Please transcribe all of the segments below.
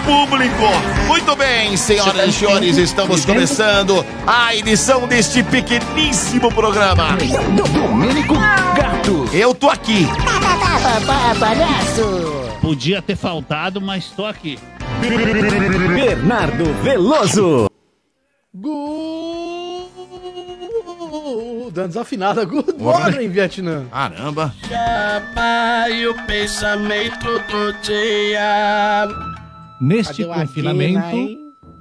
público. Muito bem, senhoras e senhores, estamos começando a edição deste pequeníssimo programa. Domênico Gato. Eu tô aqui. Palhaço. Podia ter faltado, mas tô aqui. Bernardo Veloso. Dando desafinada. Good morning, Vietnã. Caramba. Chama o pensamento do dia. Neste Cadê o confinamento, Aquena, hein?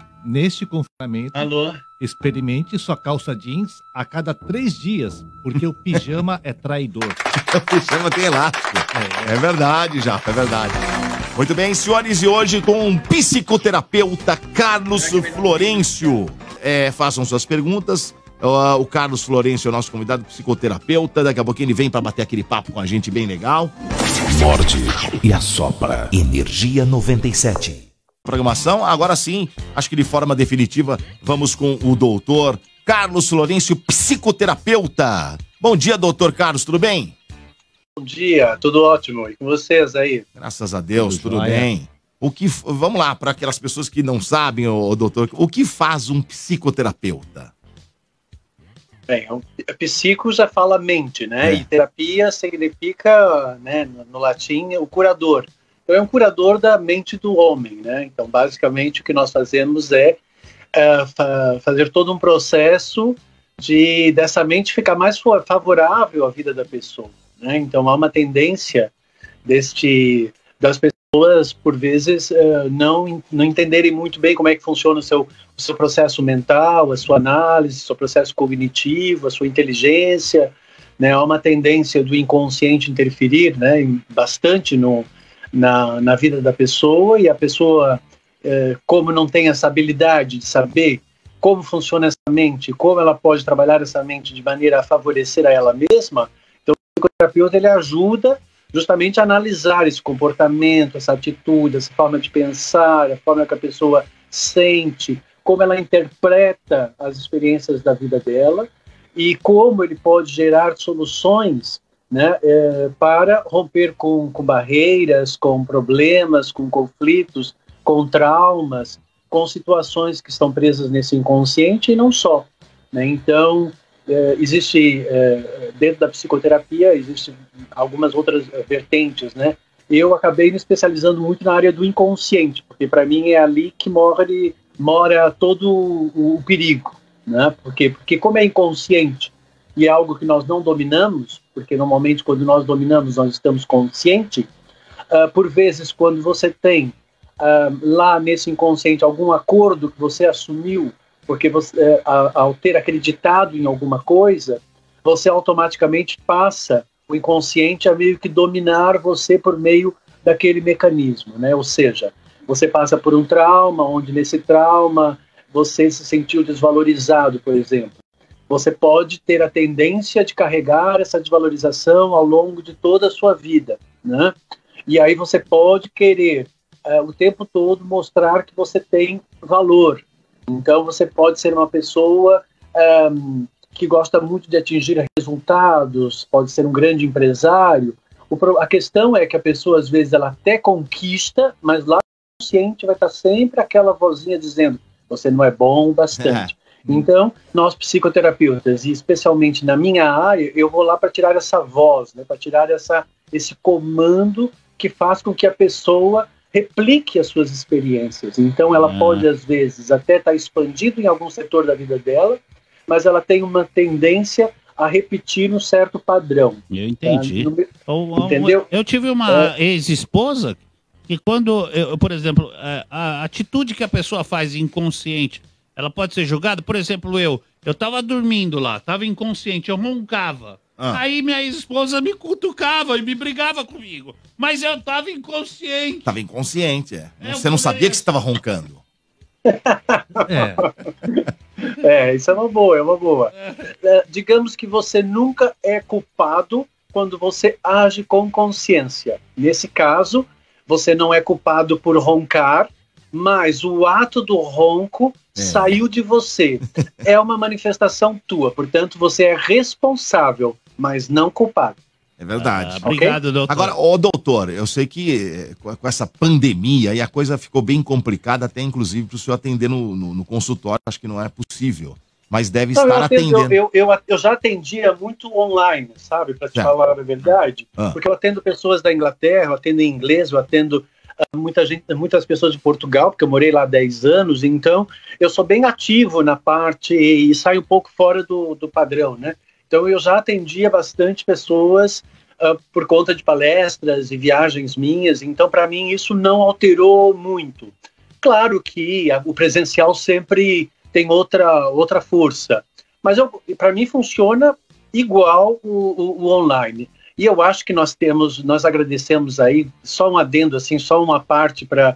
Alô? experimente sua calça jeans a cada 3 dias, porque o pijama é traidor. O pijama tem elástico. É verdade, já, é verdade. Muito bem, senhores, e hoje com o psicoterapeuta Carlos Florencio. Façam suas perguntas. O Carlos Florencio é o nosso convidado psicoterapeuta. Daqui a pouquinho ele vem para bater aquele papo com a gente bem legal. Morde e assopra. Energia 97. Programação, agora sim, acho que de forma definitiva, vamos com o doutor Carlos Florencio, psicoterapeuta. Bom dia, doutor Carlos, tudo bem? Bom dia, tudo ótimo. E com vocês aí? Graças a Deus, tudo bem. Vamos lá, para aquelas pessoas que não sabem, doutor, o que faz um psicoterapeuta? Bem, psico já fala mente, né? E terapia significa, né, no latim, o curador. Então é um curador da mente do homem, né? Então, basicamente, o que nós fazemos é fazer todo um processo dessa mente ficar mais favorável à vida da pessoa, né? Então, há uma tendência das pessoas, por vezes, não entenderem muito bem como é que funciona o seu processo mental, a sua análise, o seu processo cognitivo, a sua inteligência, né? Há uma tendência do inconsciente interferir, né, bastante na vida da pessoa, e a pessoa, como não tem essa habilidade de saber como funciona essa mente, como ela pode trabalhar essa mente de maneira a favorecer a ela mesma, então o psicoterapeuta ele ajuda justamente a analisar esse comportamento, essa atitude, essa forma de pensar, a forma que a pessoa sente, como ela interpreta as experiências da vida dela e como ele pode gerar soluções, né, para romper com barreiras, com problemas, com conflitos, com traumas, com situações que estão presas nesse inconsciente e não só, né? Então, existe, dentro da psicoterapia, existem algumas outras vertentes, né? Eu acabei me especializando muito na área do inconsciente, porque para mim é ali que mora todo o perigo, né? Porque como é inconsciente e é algo que nós não dominamos, porque normalmente quando nós dominamos nós estamos conscientes, por vezes quando você tem lá nesse inconsciente algum acordo que você assumiu, porque você, ao ter acreditado em alguma coisa, você automaticamente passa o inconsciente a meio que dominar você por meio daquele mecanismo, né? Ou seja, você passa por um trauma, onde nesse trauma você se sentiu desvalorizado, por exemplo. Você pode ter a tendência de carregar essa desvalorização ao longo de toda a sua vida, né? E aí você pode querer o tempo todo mostrar que você tem valor. Então você pode ser uma pessoa que gosta muito de atingir resultados, pode ser um grande empresário. A questão é que a pessoa às vezes ela até conquista, mas lá no consciente vai estar sempre aquela vozinha dizendo: você não é bom o bastante. Então, nós psicoterapeutas, e especialmente na minha área, eu vou lá para tirar essa voz, né, para tirar esse comando que faz com que a pessoa replique as suas experiências. Então, ela pode, às vezes, até estar expandido em algum setor da vida dela, mas ela tem uma tendência a repetir um certo padrão. Eu entendi. Entendeu? Eu tive uma ex-esposa que quando, por exemplo, a atitude que a pessoa faz inconsciente, ela pode ser julgada. Por exemplo, eu tava dormindo lá, tava inconsciente, eu roncava. Aí minha esposa me cutucava e me brigava comigo. Mas eu tava inconsciente. Tava inconsciente, Você não sabia que você tava roncando. Isso é uma boa, digamos que você nunca é culpado quando você age com consciência. Nesse caso, você não é culpado por roncar, mas o ato do ronco saiu de você. É uma manifestação tua, portanto você é responsável, mas não culpado. É verdade. Obrigado, doutor. Agora, doutor, eu sei que com essa pandemia aí a coisa ficou bem complicada, até inclusive para o senhor atender no consultório, acho que não é possível. Mas deve estar atendendo. Eu já atendia muito online, sabe? Para te falar a verdade. Porque eu atendo pessoas da Inglaterra, eu atendo em inglês, eu atendo muitas pessoas de Portugal, porque eu morei lá há 10 anos, então eu sou bem ativo na parte e saio um pouco fora do padrão, né? Então eu já atendia bastante pessoas por conta de palestras e viagens minhas, então para mim isso não alterou muito. Claro que o presencial sempre tem outra força, mas para mim funciona igual o online. E eu acho que nós agradecemos aí, só um adendo, assim, só uma parte para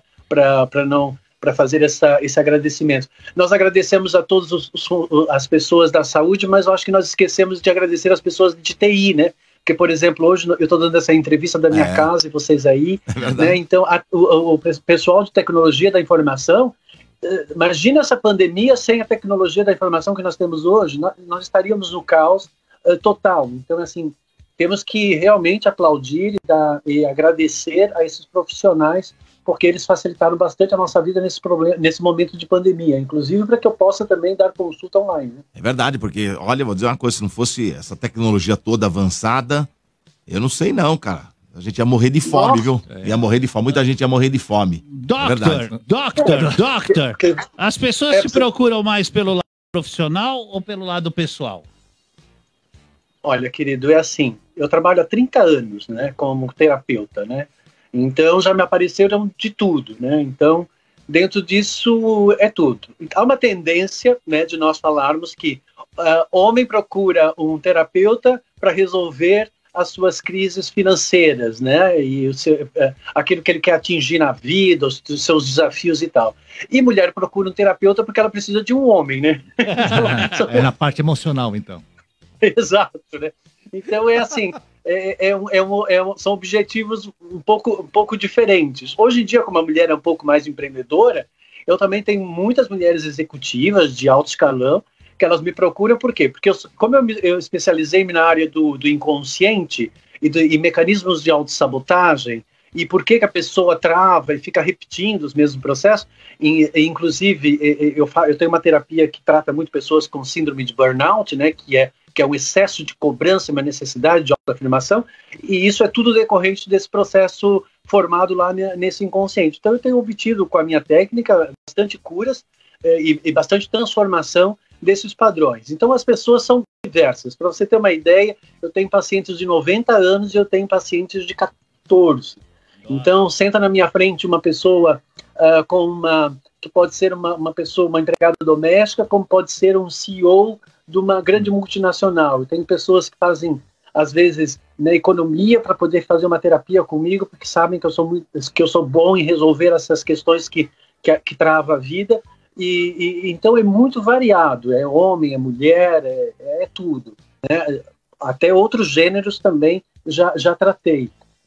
fazer esse agradecimento. Nós agradecemos a todas as pessoas da saúde, mas eu acho que nós esquecemos de agradecer as pessoas de TI, né? Porque, por exemplo, hoje eu estou dando essa entrevista da minha casa e vocês aí, né? Então, o pessoal de tecnologia da informação, imagina essa pandemia sem a tecnologia da informação que nós temos hoje, nós estaríamos no caos total. Então, assim, temos que realmente aplaudir e agradecer a esses profissionais, porque eles facilitaram bastante a nossa vida nesse momento de pandemia, inclusive para que eu possa também dar consulta online. Né? É verdade, porque, olha, vou dizer uma coisa, se não fosse essa tecnologia toda avançada, eu não sei não, cara. A gente ia morrer de fome, viu? Ia morrer de fome, muita gente ia morrer de fome. Doctor, as pessoas se procuram mais pelo lado profissional ou pelo lado pessoal? Olha, querido, é assim, eu trabalho há 30 anos, né, como terapeuta, né, então já me apareceram de tudo, né, então dentro disso é tudo. Há uma tendência, né, de nós falarmos que homem procura um terapeuta para resolver as suas crises financeiras, né, e aquilo que ele quer atingir na vida, os seus desafios e tal. E mulher procura um terapeuta porque ela precisa de um homem, né. É na parte emocional, então. Exato, né? Então é assim, são objetivos um pouco diferentes. Hoje em dia, como a mulher é um pouco mais empreendedora, eu também tenho muitas mulheres executivas de alto escalão que elas me procuram, por quê? Porque como eu especializei na área do inconsciente e mecanismos de autossabotagem, e por que a pessoa trava e fica repetindo os mesmos processos, inclusive eu tenho uma terapia que trata muito pessoas com síndrome de burnout, né, que é um excesso de cobrança e uma necessidade de autoafirmação, e isso é tudo decorrente desse processo formado lá nesse inconsciente. Então eu tenho obtido com a minha técnica bastante curas e bastante transformação desses padrões. Então as pessoas são diversas. Para você ter uma ideia, eu tenho pacientes de 90 anos e eu tenho pacientes de 14. Então senta na minha frente uma pessoa que pode ser uma pessoa, uma empregada doméstica, como pode ser um CEO de uma grande multinacional. E tem pessoas que fazem, às vezes, na economia para poder fazer uma terapia comigo, porque sabem que eu sou bom em resolver essas questões que travam a vida. Então é muito variado. É homem, é mulher, é tudo. Né? Até outros gêneros também já tratei.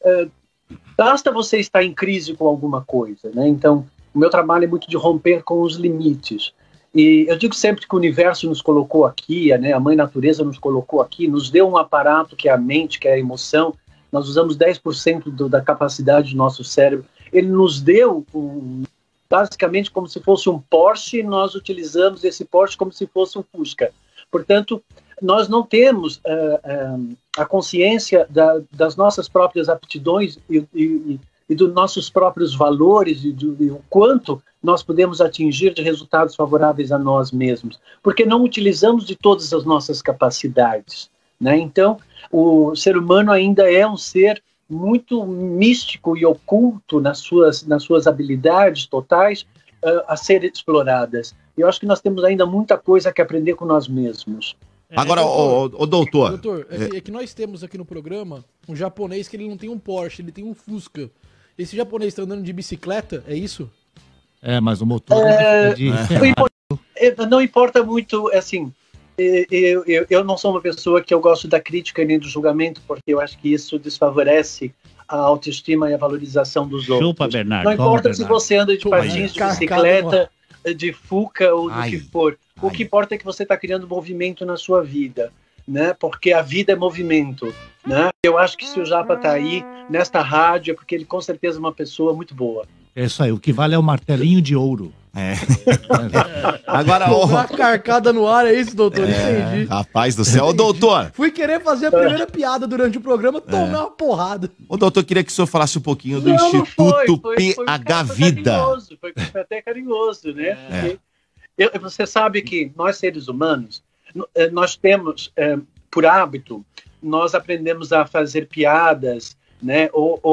Basta você estar em crise com alguma coisa. Né? Então, o meu trabalho é muito de romper com os limites. E eu digo sempre que o universo nos colocou aqui, né, a mãe natureza nos colocou aqui, nos deu um aparato que é a mente, que é a emoção. Nós usamos 10% da capacidade do nosso cérebro. Ele nos deu basicamente como se fosse um Porsche, e nós utilizamos esse Porsche como se fosse um Fusca. Portanto, nós não temos a consciência das nossas próprias aptidões e dos nossos próprios valores e o quanto nós podemos atingir de resultados favoráveis a nós mesmos, porque não utilizamos de todas as nossas capacidades, né? Então, o ser humano ainda é um ser muito místico e oculto nas suas habilidades totais a serem exploradas. Eu acho que nós temos ainda muita coisa que aprender com nós mesmos. Agora, doutor... Doutor, é que nós temos aqui no programa um japonês que ele não tem um Porsche, ele tem um Fusca. Esse japonês está andando de bicicleta, é isso? Mas o motor não importa muito, assim, eu não sou uma pessoa que eu gosto da crítica nem do julgamento, porque eu acho que isso desfavorece a autoestima e a valorização dos outros. Chupa, Bernardo. Não importa se você anda de patins, de bicicleta, de Fuca ou do que for. O que importa é que você está criando movimento na sua vida. né? Porque a vida é movimento, né? Eu acho que se o Japa tá aí nesta rádio é porque ele com certeza é uma pessoa muito boa. É isso aí, o que vale é o martelinho de ouro. Agora, Uma carcada no ar, é isso, doutor? Entendi. Rapaz do céu. Ô, doutor. Fui querer fazer a primeira piada durante o programa, tomei uma porrada. Ô, doutor, queria que o senhor falasse um pouquinho do Não, Instituto foi PH Vida. Foi até carinhoso, né? Você sabe que nós, seres humanos, nós temos, por hábito, nós aprendemos a fazer piadas, né?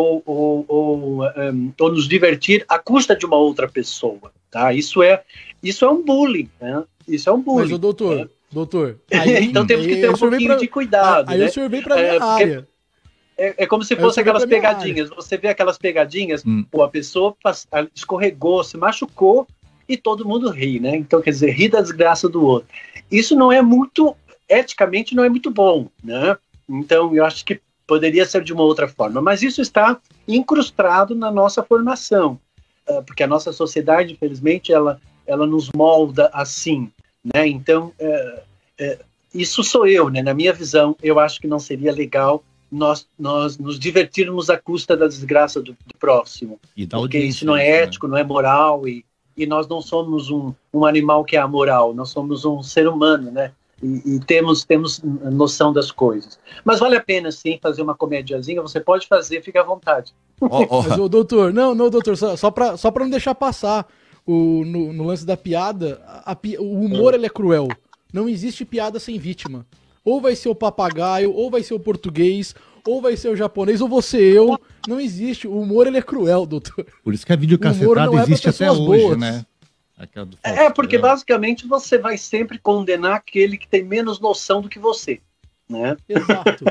Ou nos divertir à custa de uma outra pessoa, tá? Isso é um bullying, né? Isso é um bullying. Mas, ô, doutor... então temos que ter um pouquinho de cuidado, aí né? o senhor vem pra minha área. É como se fosse aquelas pegadinhas. Você vê aquelas pegadinhas, pô, a pessoa escorregou, se machucou e todo mundo ri, né? Então, quer dizer, ri da desgraça do outro. Isso não é muito, eticamente, não é muito bom, né? Então, eu acho que poderia ser de uma outra forma. Mas isso está incrustado na nossa formação, porque a nossa sociedade, infelizmente, ela nos molda assim, né? Então, isso sou eu, né? Na minha visão, eu acho que não seria legal nós nos divertirmos à custa da desgraça do próximo. Porque isso não é ético, não é moral, e nós não somos um animal que é amoral, nós somos um ser humano, né? E temos noção das coisas. Mas vale a pena, sim, fazer uma comediazinha, você pode fazer, fica à vontade. Mas, ô, doutor, não, doutor, só pra não deixar passar no lance da piada, o humor ele é cruel. Não existe piada sem vítima. Ou vai ser o papagaio, ou vai ser o português, ou vai ser o japonês, ou você eu. Não existe. O humor ele é cruel, doutor. Por isso que a videocacetada existe até hoje, boas, né? Porque basicamente você vai sempre condenar aquele que tem menos noção do que você, né? Exato.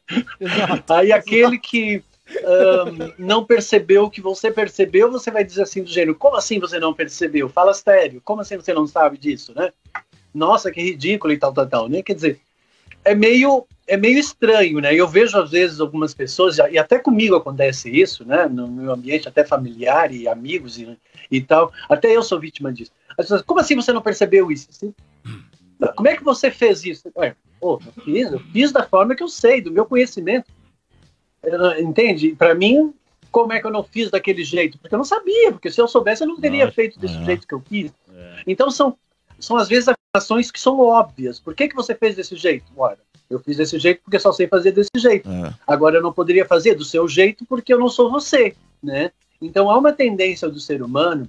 Aí aquele que não percebeu o que você percebeu, você vai dizer assim do gênero, como assim você não percebeu? Fala sério, como assim você não sabe disso, né? Nossa, que ridículo e tal, né? Quer dizer, é meio estranho, né? Eu vejo às vezes algumas pessoas, e até comigo acontece isso, né? No meu ambiente até familiar e amigos e tal, até eu sou vítima disso. As pessoas, como assim você não percebeu isso? Assim, como é que você fez isso? Eu fiz da forma que eu sei, do meu conhecimento. Entende? Para mim, como é que eu não fiz daquele jeito? Porque eu não sabia, porque se eu soubesse eu não teria feito desse jeito que eu fiz. Então são às vezes afirmações que são óbvias. Por que você fez desse jeito? Ora, eu fiz desse jeito porque só sei fazer desse jeito. Agora eu não poderia fazer do seu jeito porque eu não sou você, né? Então há uma tendência do ser humano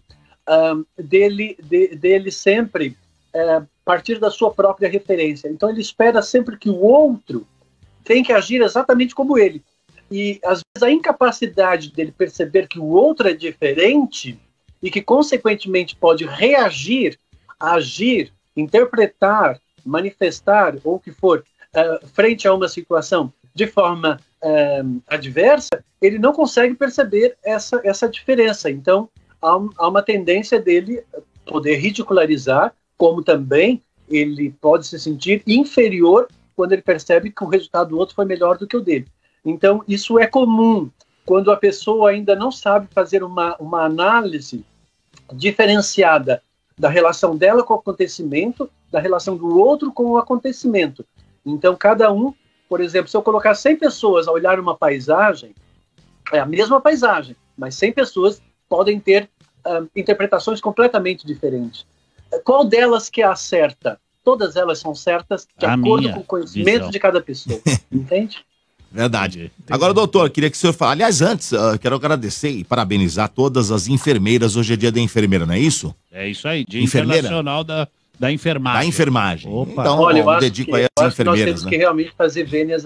dele sempre partir da sua própria referência. Então ele espera sempre que o outro tem que agir exatamente como ele. E às vezes a incapacidade dele perceber que o outro é diferente e que consequentemente pode reagir, agir, interpretar, manifestar ou o que for frente a uma situação de forma adversa, ele não consegue perceber essa diferença. Então, há uma tendência dele poder ridicularizar, como também ele pode se sentir inferior quando ele percebe que o resultado do outro foi melhor do que o dele. Então, isso é comum quando a pessoa ainda não sabe fazer uma análise diferenciada da relação dela com o acontecimento, da relação do outro com o acontecimento. Então, cada um, por exemplo, se eu colocar 100 pessoas a olhar uma paisagem, é a mesma paisagem, mas 100 pessoas podem ter interpretações completamente diferentes. Qual delas que é a certa? Todas elas são certas de acordo com o conhecimento de cada pessoa. Entende? Verdade. Agora, doutor, queria que o senhor falasse. Aliás, antes, quero agradecer e parabenizar todas as enfermeiras. Hoje é dia da enfermeira, não é isso? É isso aí, Dia Enfermeira? Internacional da Enfermagem. Da enfermagem. Opa. Então, Olha, eu dedico acho aí que às enfermeiras, nós temos né? que realmente fazer vênias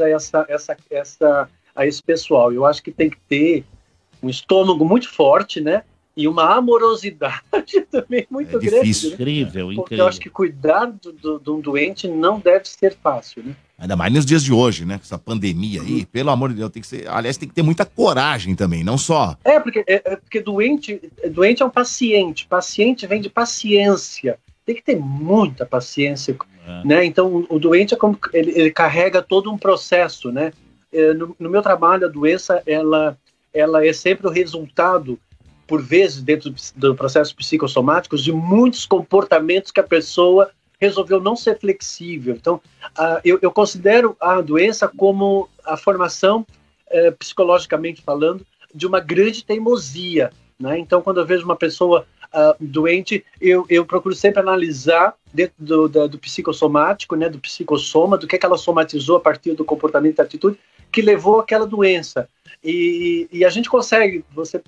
a esse pessoal. Eu acho que tem que ter um estômago muito forte, né? E uma amorosidade também muito grande. difícil. Né? Incrível, Porque eu acho que cuidar de um doente não deve ser fácil, né? Ainda mais nos dias de hoje, né? Com essa pandemia aí, pelo amor de Deus, tem que ser. Aliás, tem que ter muita coragem também, não só. Porque doente é um paciente. Paciente vem de paciência. Tem que ter muita paciência, né? Então, o doente é como ele carrega todo um processo, né? No meu trabalho, a doença ela é sempre o resultado, por vezes, dentro do processo psicossomático, de muitos comportamentos que a pessoa resolveu não ser flexível. Então, eu considero a doença como a formação, psicologicamente falando, de uma grande teimosia, né? Então, quando eu vejo uma pessoa doente, eu procuro sempre analisar dentro do psicossomático, né, do psicossoma, do que ela somatizou a partir do comportamento e atitude que levou àquela doença. E a gente consegue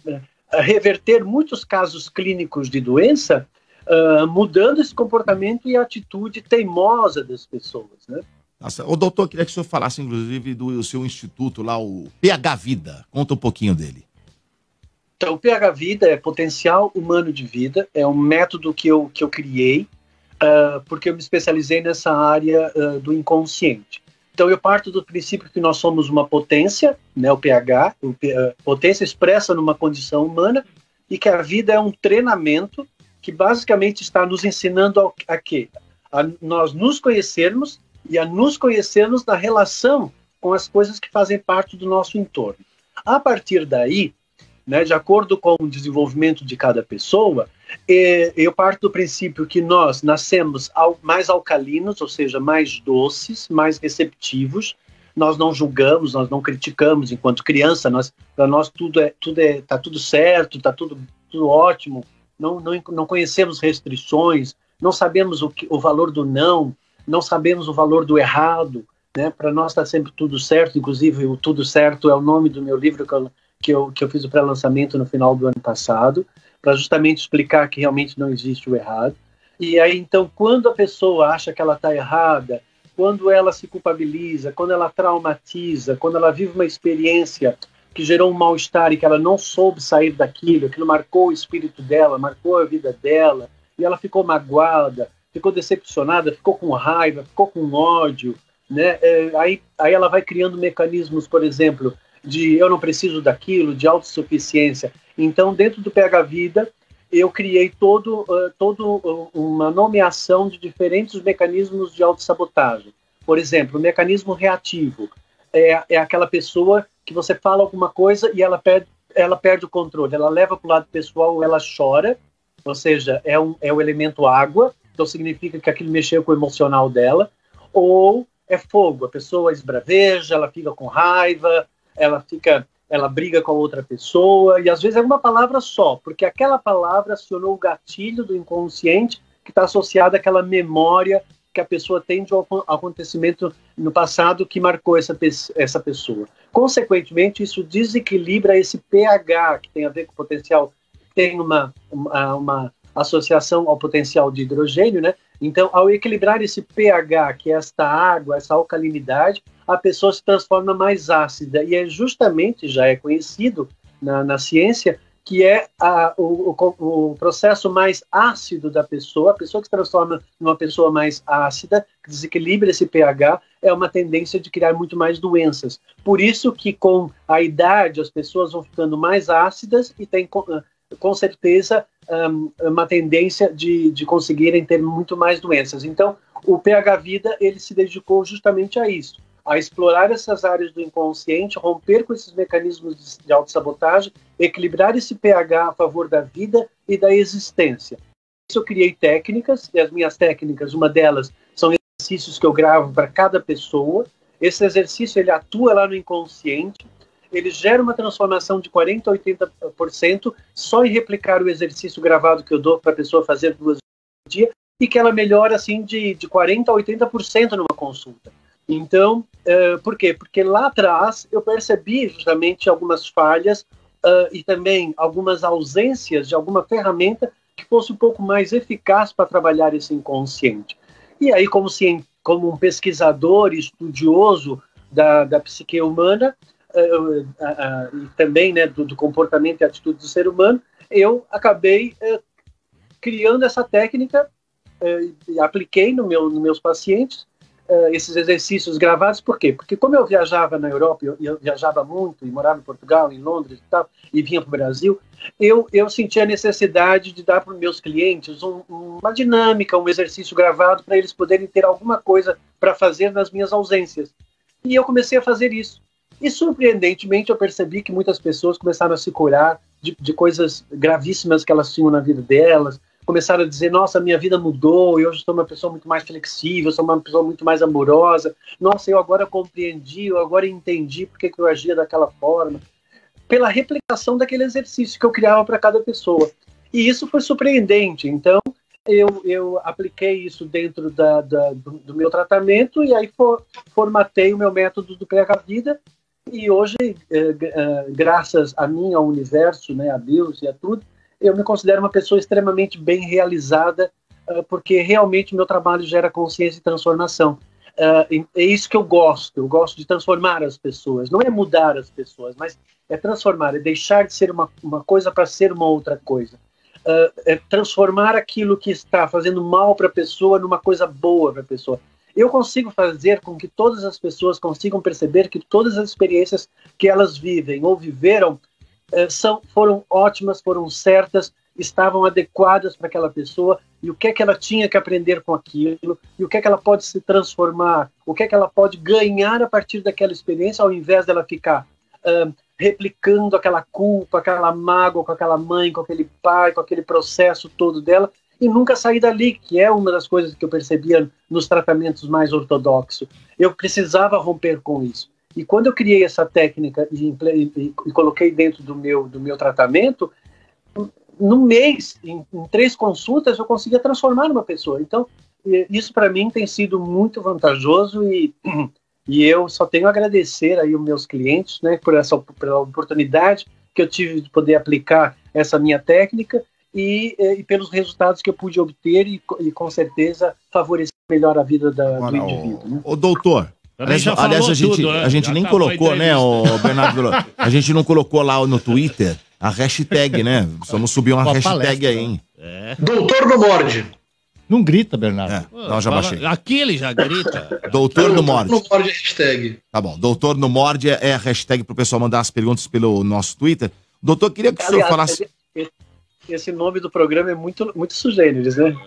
reverter muitos casos clínicos de doença mudando esse comportamento e atitude teimosa das pessoas, né? Nossa, ô doutor, queria que o senhor falasse, inclusive, do seu instituto lá, o PH Vida. Conta um pouquinho dele. Então, o PH Vida é Potencial Humano de Vida, é um método que eu criei, porque eu me especializei nessa área do inconsciente. Então, eu parto do princípio que nós somos uma potência, né, o PH, potência expressa numa condição humana, e que a vida é um treinamento que basicamente está nos ensinando a quê? A nós nos conhecermos e a nos conhecermos na relação com as coisas que fazem parte do nosso entorno. A partir daí, né, de acordo com o desenvolvimento de cada pessoa, eu parto do princípio que nós nascemos mais alcalinos, ou seja, mais doces, mais receptivos. Nós não julgamos, nós não criticamos. Enquanto criança, para nós tá tudo certo, tá tudo ótimo. Não conhecemos restrições, não sabemos o valor do não sabemos o valor do errado, né? Para nós está sempre tudo certo. Inclusive, o Tudo Certo é o nome do meu livro que eu fiz o pré-lançamento no final do ano passado, para justamente explicar que realmente não existe o errado. E aí, então, quando a pessoa acha que ela está errada, quando ela se culpabiliza, quando ela traumatiza, quando ela vive uma experiência que gerou um mal-estar e que ela não soube sair daquilo, aquilo marcou o espírito dela, marcou a vida dela, e ela ficou magoada, ficou decepcionada, ficou com raiva, ficou com ódio, né? Aí ela vai criando mecanismos, por exemplo, de eu não preciso daquilo, de autossuficiência. Então, dentro do PH Vida, eu criei todo uma nomeação de diferentes mecanismos de autossabotagem. Por exemplo, o mecanismo reativo é aquela pessoa que você fala alguma coisa e ela perde o controle, ela leva para o lado pessoal, ela chora, ou seja, é o elemento água, então significa que aquilo mexeu com o emocional dela, ou é fogo, a pessoa esbraveja, ela fica com raiva, ela briga com a outra pessoa, e às vezes é uma palavra só, porque aquela palavra acionou o gatilho do inconsciente que está associado àquela memória que a pessoa tem de um acontecimento no passado que marcou essa pessoa. Consequentemente, isso desequilibra esse pH, que tem a ver com o potencial, tem uma associação ao potencial de hidrogênio, né? Então, ao equilibrar esse pH, que é esta água, essa alcalinidade, a pessoa se transforma mais ácida. E é justamente, já é conhecido na ciência, que é o processo mais ácido da pessoa, a pessoa que se transforma numa pessoa mais ácida, que desequilibra esse pH, é uma tendência de criar muito mais doenças. Por isso que com a idade as pessoas vão ficando mais ácidas e tem com certeza uma tendência de conseguirem ter muito mais doenças. Então, o PH Vida, ele se dedicou justamente a isso, a explorar essas áreas do inconsciente, romper com esses mecanismos de autossabotagem, equilibrar esse pH a favor da vida e da existência. Isso eu criei técnicas, e as minhas técnicas, uma delas são exercícios que eu gravo para cada pessoa. Esse exercício, ele atua lá no inconsciente, ele gera uma transformação de 40% a 80% só em replicar o exercício gravado que eu dou para a pessoa fazer 2 vezes por dia, e que ela melhora assim de 40% a 80% numa consulta. Então, por quê? Porque lá atrás eu percebi justamente algumas falhas e também algumas ausências de alguma ferramenta que fosse um pouco mais eficaz para trabalhar esse inconsciente. E aí, como um pesquisador e estudioso da psique humana, e também, né, do comportamento e atitude do ser humano, eu acabei criando essa técnica e apliquei nos meus pacientes esses exercícios gravados. Por quê? Porque como eu viajava na Europa, eu viajava muito, e morava em Portugal, em Londres e tal, e vinha para o Brasil, eu sentia a necessidade de dar para os meus clientes uma dinâmica, um exercício gravado para eles poderem ter alguma coisa para fazer nas minhas ausências. E eu comecei a fazer isso. E, surpreendentemente, eu percebi que muitas pessoas começaram a se curar de coisas gravíssimas que elas tinham na vida delas, começaram a dizer, nossa, minha vida mudou, eu hoje sou uma pessoa muito mais flexível, sou uma pessoa muito mais amorosa, nossa, eu agora compreendi, eu agora entendi porque que eu agia daquela forma, pela replicação daquele exercício que eu criava para cada pessoa. E isso foi surpreendente. Então, eu apliquei isso dentro do meu tratamento e aí formatei o meu método do Pega a Vida. E hoje, graças a mim, ao universo, né, a Deus e a tudo, eu me considero uma pessoa extremamente bem realizada, porque realmente o meu trabalho gera consciência e transformação. É isso que eu gosto de transformar as pessoas. Não é mudar as pessoas, mas é transformar, é deixar de ser uma coisa para ser uma outra coisa. É transformar aquilo que está fazendo mal para a pessoa numa coisa boa para a pessoa. Eu consigo fazer com que todas as pessoas consigam perceber que todas as experiências que elas vivem ou viveram foram ótimas, foram certas, estavam adequadas para aquela pessoa, e o que é que ela tinha que aprender com aquilo, e o que é que ela pode se transformar, o que é que ela pode ganhar a partir daquela experiência, ao invés dela ficar replicando aquela culpa, aquela mágoa com aquela mãe, com aquele pai, com aquele processo todo dela, e nunca sair dali, que é uma das coisas que eu percebia nos tratamentos mais ortodoxos. Eu precisava romper com isso. E quando eu criei essa técnica e coloquei dentro do meu tratamento, num mês, em 3 consultas, eu conseguia transformar uma pessoa. Então, isso para mim tem sido muito vantajoso e eu só tenho a agradecer aí os meus clientes, né, pela oportunidade que eu tive de poder aplicar essa minha técnica e pelos resultados que eu pude obter e com certeza favorecer melhor a vida do indivíduo. Né? Ô, doutor, aliás, a gente nem colocou, né, o Bernardo, a gente não colocou lá no Twitter a hashtag, né? Precisamos subir uma hashtag aí, hein? Doutor não morde. Não grita, Bernardo. Não, já baixei. Aqui ele já grita. Doutor não morde. Não morde a hashtag. Tá bom, doutor não morde é a hashtag pro pessoal mandar as perguntas pelo nosso Twitter. Doutor, queria que o senhor falasse... Esse nome do programa é muito, muito sugêneres, né?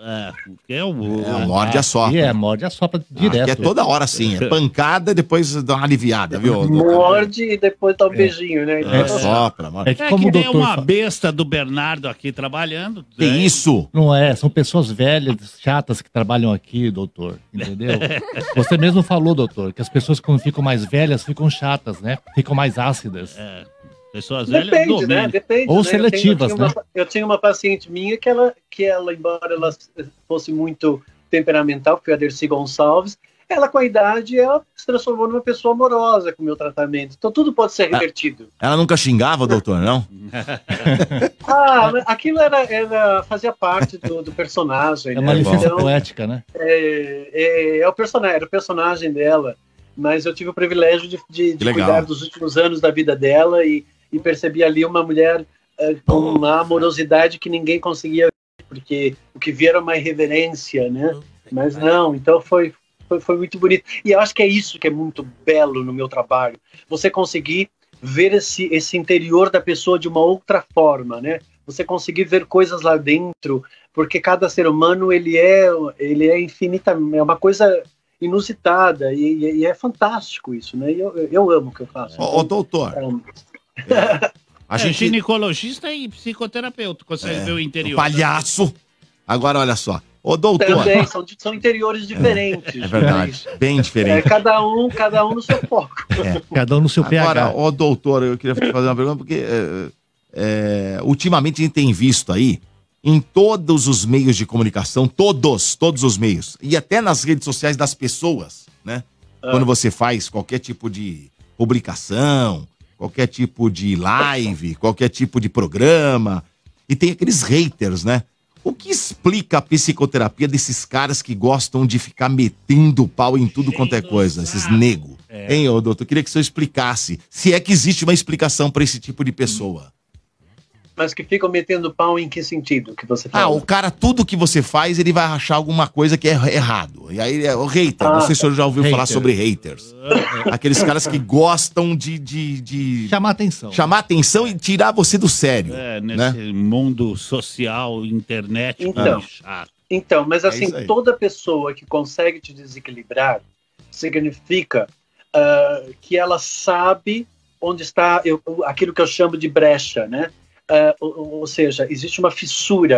Morde a sopra. Morde a sopra direto. Que é toda hora assim, é pancada e depois dá uma aliviada, viu? Morde e depois dá um beijinho, né? Sopra, morde. Como tem uma besta do Bernardo aqui trabalhando. Que isso? Não é, são pessoas velhas, chatas que trabalham aqui, doutor, entendeu? Você mesmo falou, doutor, que as pessoas quando ficam mais velhas ficam chatas, né? Ficam mais ácidas. Pessoas velhas depende, né? Depende, ou né? seletivas, eu tinha uma paciente minha que ela, embora ela fosse muito temperamental, que foi a Dercy Gonçalves, ela com a idade, ela se transformou numa pessoa amorosa com o meu tratamento. Então tudo pode ser revertido. Ela nunca xingava, doutor, não? Aquilo fazia parte do personagem. É uma licença poética, né? Era o personagem dela. Mas eu tive o privilégio de cuidar dos últimos anos da vida dela e percebi ali uma mulher com uma amorosidade que ninguém conseguia ver, porque o que via era uma irreverência, né? Mas não, então foi muito bonito. E eu acho que é isso que é muito belo no meu trabalho. Você conseguir ver esse interior da pessoa de uma outra forma, né? Você conseguir ver coisas lá dentro, porque cada ser humano, ele é infinita, é uma coisa inusitada, e é fantástico isso, né? Eu amo o que eu faço. Ô, doutor. A gente ginecologista e psicoterapeuta, consegue ver o interior. Palhaço! Agora, olha só. Ô, doutor. Também, são interiores diferentes. É verdade, bem diferente. Cada um no seu foco. Cada um no seu pH. Agora, ô, doutor, eu queria te fazer uma pergunta, porque ultimamente a gente tem visto aí, em todos os meios de comunicação, todos os meios, e até nas redes sociais das pessoas, né? Quando você faz qualquer tipo de publicação, qualquer tipo de live, qualquer tipo de programa, e tem aqueles haters, né? O que explica a psicoterapia desses caras que gostam de ficar metendo pau em tudo quanto é coisa, esses nego? Hein, ô doutor? Queria que o senhor explicasse, se é que existe uma explicação para esse tipo de pessoa. Mas que ficam metendo pau em que sentido que você fala? O cara, tudo que você faz, ele vai achar alguma coisa que é errado. E aí, o hater, não sei se o senhor já ouviu falar sobre haters. Aqueles caras que gostam de... Chamar atenção e tirar você do sério. Nesse mundo social, internet, chato. Então, mas assim, toda pessoa que consegue te desequilibrar significa que ela sabe onde está aquilo que eu chamo de brecha, né? Ou seja, existe uma fissura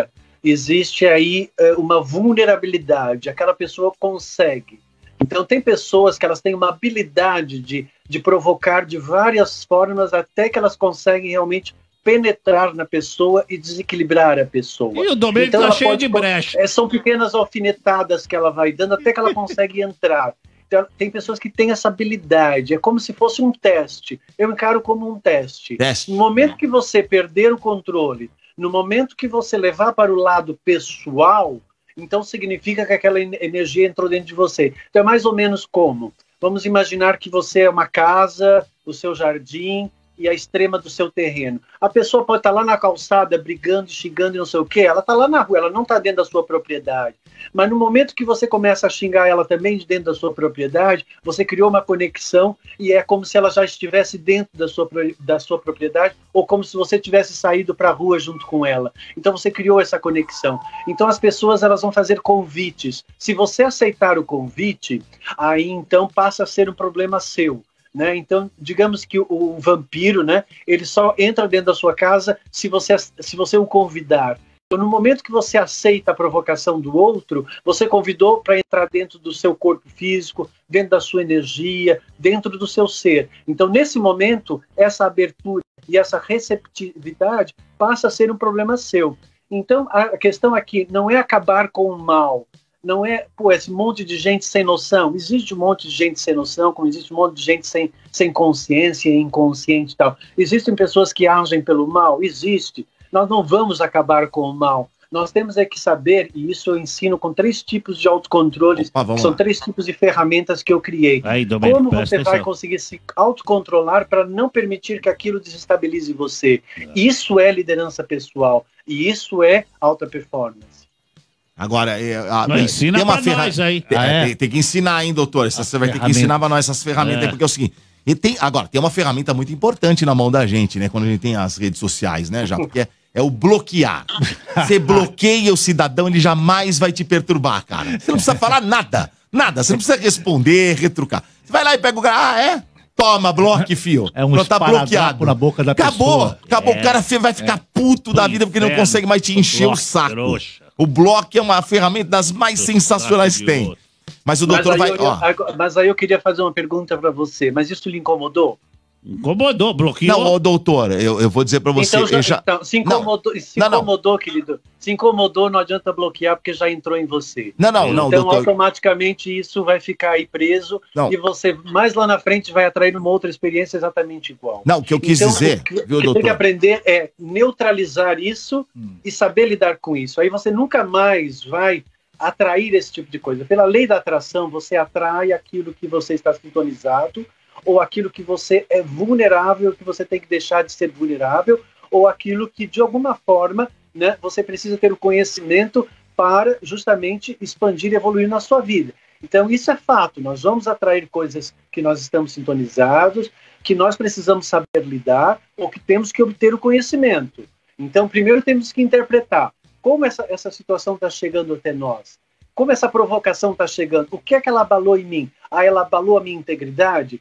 existe aí uma vulnerabilidade, aquela pessoa consegue. Então tem pessoas que elas têm uma habilidade de provocar de várias formas até que elas conseguem realmente penetrar na pessoa e desequilibrar a pessoa. E o Domênico tá cheio de brecha. São pequenas alfinetadas que ela vai dando até que ela consegue entrar. Então, tem pessoas que têm essa habilidade, é como se fosse um teste. Eu encaro como um teste. No momento que você perder o controle, no momento que você levar para o lado pessoal, então significa que aquela energia entrou dentro de você. Então é mais ou menos como, vamos imaginar que você é uma casa, o seu jardim e a extrema do seu terreno. A pessoa pode estar lá na calçada brigando, xingando e não sei o quê, ela está lá na rua, ela não está dentro da sua propriedade. Mas no momento que você começa a xingar ela também de dentro da sua propriedade, você criou uma conexão e é como se ela já estivesse dentro da sua propriedade ou como se você tivesse saído para a rua junto com ela. Então você criou essa conexão. Então as pessoas elas vão fazer convites. Se você aceitar o convite, aí então passa a ser um problema seu. Né? Então, digamos que o vampiro, né, ele só entra dentro da sua casa se você o convidar. Então, no momento que você aceita a provocação do outro, você convidou para entrar dentro do seu corpo físico, dentro da sua energia, dentro do seu ser. Então, nesse momento, essa abertura e essa receptividade passa a ser um problema seu. Então, a questão aqui não é acabar com o mal, não é, esse monte de gente sem noção. Existe um monte de gente sem noção, como existe um monte de gente sem consciência, inconsciente e tal. Existem pessoas que agem pelo mal? Existe. Nós não vamos acabar com o mal. Nós temos que saber, e isso eu ensino com 3 tipos de autocontroles, que são 3 tipos de ferramentas que eu criei. Aí, Domênico, como você vai conseguir se autocontrolar para não permitir que aquilo desestabilize você. Isso é liderança pessoal. E isso é alta performance. Agora, ensina tem uma pra nós aí. Tem que ensinar, hein, doutor? Você vai ter que ensinar pra nós essas ferramentas aí, porque é o seguinte. Agora, tem uma ferramenta muito importante na mão da gente, né? Quando a gente tem as redes sociais, né, já? Porque é o bloquear. Você bloqueia o cidadão, ele jamais vai te perturbar, cara. Você não precisa falar nada. Nada. Você não precisa responder, retrucar. Você vai lá e pega o cara. Toma, bloque, fio. É um tá bloqueado na boca da pessoa. Acabou. O cara vai ficar puto da vida porque não consegue mais te encher o saco. O bloco é uma ferramenta das mais sensacionais que tem. Mas o doutor Mas aí eu queria fazer uma pergunta para você. Mas isso lhe incomodou? Incomodou, bloqueou. Não, doutor, eu vou dizer pra você. Então, se incomodou, querido. Se incomodou, não adianta bloquear porque já entrou em você. Não, então, doutor. Automaticamente isso vai ficar aí preso e você, mais lá na frente, vai atrair uma outra experiência exatamente igual. Não, o que eu quis dizer, o que tem que aprender é neutralizar isso e saber lidar com isso. Aí você nunca mais vai atrair esse tipo de coisa. Pela lei da atração, você atrai aquilo que você está sintonizado, ou aquilo que você é vulnerável, que você tem que deixar de ser vulnerável, ou aquilo que, de alguma forma, né, você precisa ter o conhecimento para justamente expandir e evoluir na sua vida. Então, isso é fato. Nós vamos atrair coisas que nós estamos sintonizados, que nós precisamos saber lidar, ou que temos que obter o conhecimento. Então, primeiro temos que interpretar como essa situação está chegando até nós. Como essa provocação está chegando? O que é que ela abalou em mim? Ela abalou a minha integridade?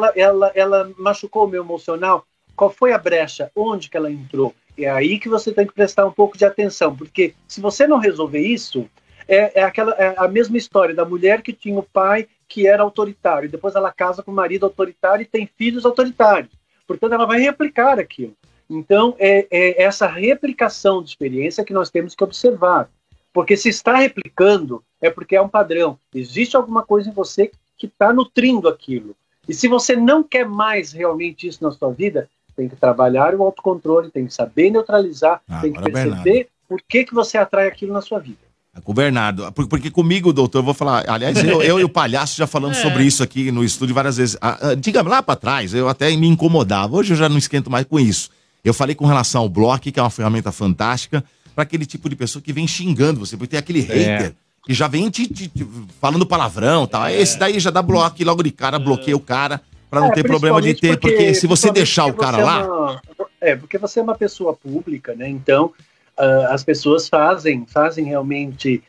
Ela machucou o meu emocional? Qual foi a brecha? Onde que ela entrou? É aí que você tem que prestar um pouco de atenção, porque se você não resolver isso, é a mesma história da mulher que tinha o pai que era autoritário, e depois ela casa com o marido autoritário e tem filhos autoritários. Portanto, ela vai replicar aquilo. Então, é essa replicação de experiência que nós temos que observar. Porque se está replicando, é porque é um padrão. Existe alguma coisa em você que está nutrindo aquilo. E se você não quer mais realmente isso na sua vida, tem que trabalhar o autocontrole, tem que saber neutralizar, tem que perceber por que você atrai aquilo na sua vida. Com o Bernardo, porque comigo, doutor, eu vou falar, aliás, eu e o Palhaço já falamos sobre isso aqui no estúdio várias vezes. Diga lá para trás, eu até me incomodava, hoje eu já não esquento mais com isso. Eu falei com relação ao bloco, que é uma ferramenta fantástica, para aquele tipo de pessoa que vem xingando você, porque tem aquele hater que já vem falando palavrão e tal. Esse daí já dá bloco e logo de cara bloqueia o cara para não ter problema de ter, porque se você deixar o cara lá... porque você é uma pessoa pública, né? Então, as pessoas fazem realmente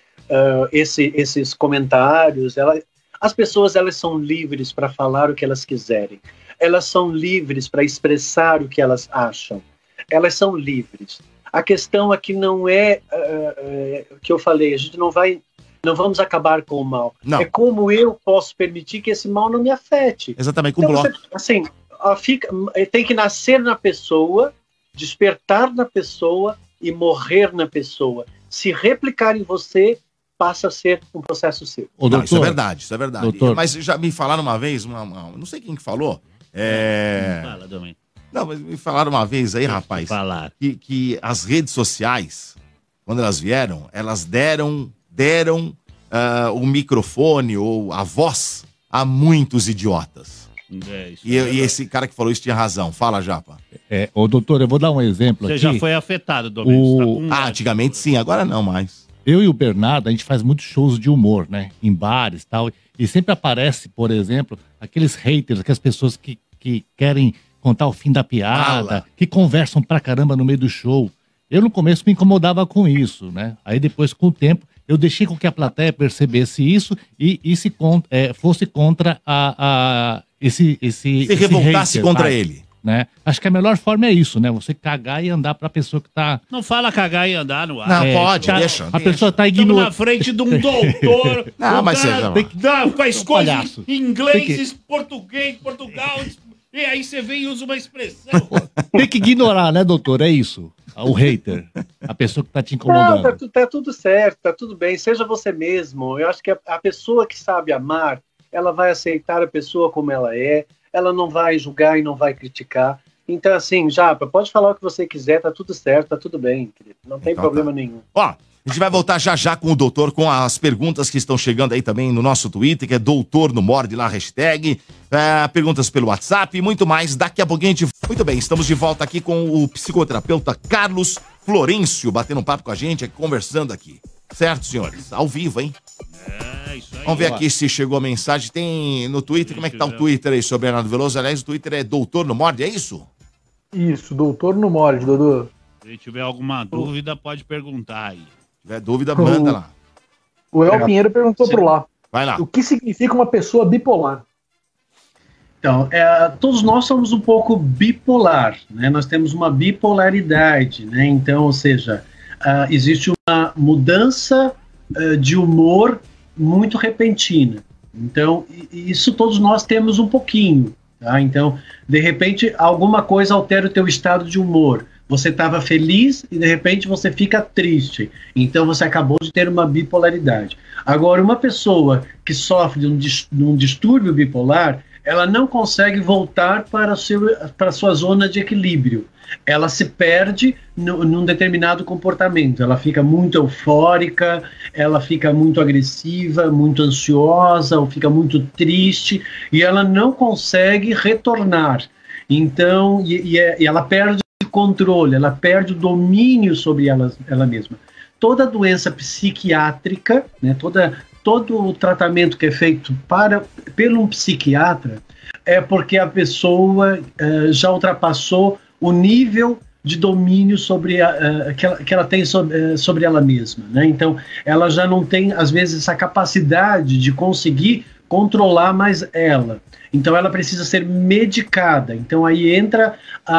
esses comentários. As pessoas, elas são livres para falar o que elas quiserem. Elas são livres para expressar o que elas acham. Elas são livres. A questão aqui não é o que eu falei, a gente não vamos acabar com o mal. Não. É como eu posso permitir que esse mal não me afete. Exatamente, com Então, bloco. assim, tem que nascer na pessoa, despertar na pessoa e morrer na pessoa. Se replicar em você, passa a ser um processo seu. Ô, Não, isso é doutor, verdade, isso é verdade. Doutor. Mas já me falaram uma vez, não sei quem que falou. Fala, Domingo. Não, mas me falaram uma vez aí, rapaz, Falar. que as redes sociais, quando elas vieram, elas deram o microfone ou a voz a muitos idiotas. E esse cara que falou isso tinha razão. Fala, Japa. Ô, doutor, eu vou dar um exemplo Você aqui. já foi afetado, Domingo. Antigamente sim, agora não mais. Eu e o Bernardo, a gente faz muitos shows de humor, né? Em bares e tal. E sempre aparece, por exemplo, aqueles haters, aquelas pessoas que querem contar o fim da piada, que conversam pra caramba no meio do show. Eu, no começo, me incomodava com isso, né? Aí, depois, com o tempo, eu deixei com que a plateia percebesse isso e fosse contra esse Se revoltasse hater, contra sabe? ele. Né? Acho que a melhor forma é isso, né? Você cagar e andar pra pessoa que tá... Não fala cagar e andar no ar. Não, pode, tá- deixa. A pessoa tá Estamos ignorando. na frente de um doutor. Não, mas doutor, você- faz Um coisas palhaço. em inglês, Tem que- português, Portugal. E aí você vem e usa uma expressão. Tem que ignorar, né, doutor? É isso. O hater. A pessoa que tá te Não, incomodando. tá tudo certo, tá tudo bem. Seja você mesmo. Eu acho que a pessoa que sabe amar, ela vai aceitar a pessoa como ela é, ela não vai julgar e não vai criticar. Então, assim, Japa, pode falar o que você quiser, tá tudo certo, tá tudo bem, querido. Não tem Então problema tá. nenhum. Ó, a gente vai voltar já com o doutor, com as perguntas que estão chegando aí também no nosso Twitter, que é Doutor no Morde lá, hashtag, perguntas pelo WhatsApp e muito mais. Daqui a pouquinho a gente... Muito bem, estamos de volta aqui com o psicoterapeuta Carlos Florencio, batendo um papo com a gente, conversando aqui. Certo, senhores? Ao vivo, hein? É, isso aí. Vamos ver aqui se chegou a mensagem. Tem no Twitter, como é que tá o Twitter aí, seu Bernardo Veloso? Aliás, o Twitter é Doutor no Morde, é isso? Isso, doutor no morde, Dodô. Se tiver alguma dúvida, pode perguntar aí. Se tiver dúvida, manda lá. O El Pinheiro perguntou por lá. Vai lá. O que significa uma pessoa bipolar? Então, todos nós somos um pouco bipolar, né? Nós temos uma bipolaridade, né? Então, ou seja, existe uma mudança de humor muito repentina. Então, isso todos nós temos um pouquinho, tá? Então, de repente, alguma coisa altera o teu estado de humor. Você estava feliz e, de repente, você fica triste. Então, você acabou de ter uma bipolaridade. Agora, uma pessoa que sofre de um distúrbio bipolar, ela não consegue voltar para a sua zona de equilíbrio. Ela se perde num determinado comportamento. Ela fica muito eufórica, ela fica muito agressiva, muito ansiosa, ou fica muito triste, e ela não consegue retornar. Então, e ela perde o controle, ela perde o domínio sobre ela mesma. Toda doença psiquiátrica, né, todo o tratamento que é feito pelo um psiquiatra é porque a pessoa já ultrapassou o nível de domínio que ela tem sobre ela mesma, né? Então, ela já não tem, às vezes, essa capacidade de conseguir controlar mais ela. Então, ela precisa ser medicada. Então, aí entra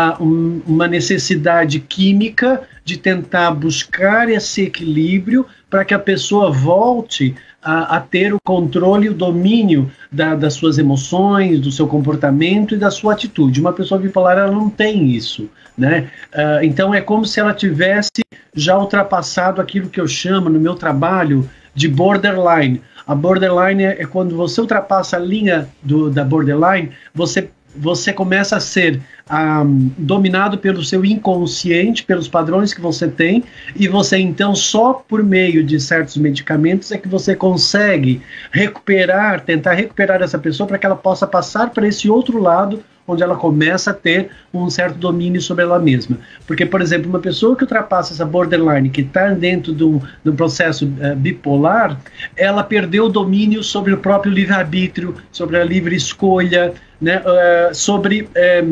uma necessidade química de tentar buscar esse equilíbrio para que a pessoa volte a ter o controle e o domínio das suas emoções, do seu comportamento e da sua atitude. Uma pessoa bipolar, ela não tem isso, né? Então, é como se ela tivesse já ultrapassado aquilo que eu chamo no meu trabalho de borderline. A borderline é quando você ultrapassa a linha da borderline, você começa a ser dominado pelo seu inconsciente, pelos padrões que você tem, e você então só por meio de certos medicamentos é que você consegue tentar recuperar essa pessoa para que ela possa passar para esse outro lado, onde ela começa a ter um certo domínio sobre ela mesma. Porque, por exemplo, uma pessoa que ultrapassa essa borderline, que está dentro de um processo bipolar, ela perdeu o domínio sobre o próprio livre-arbítrio, sobre a livre escolha, né, sobre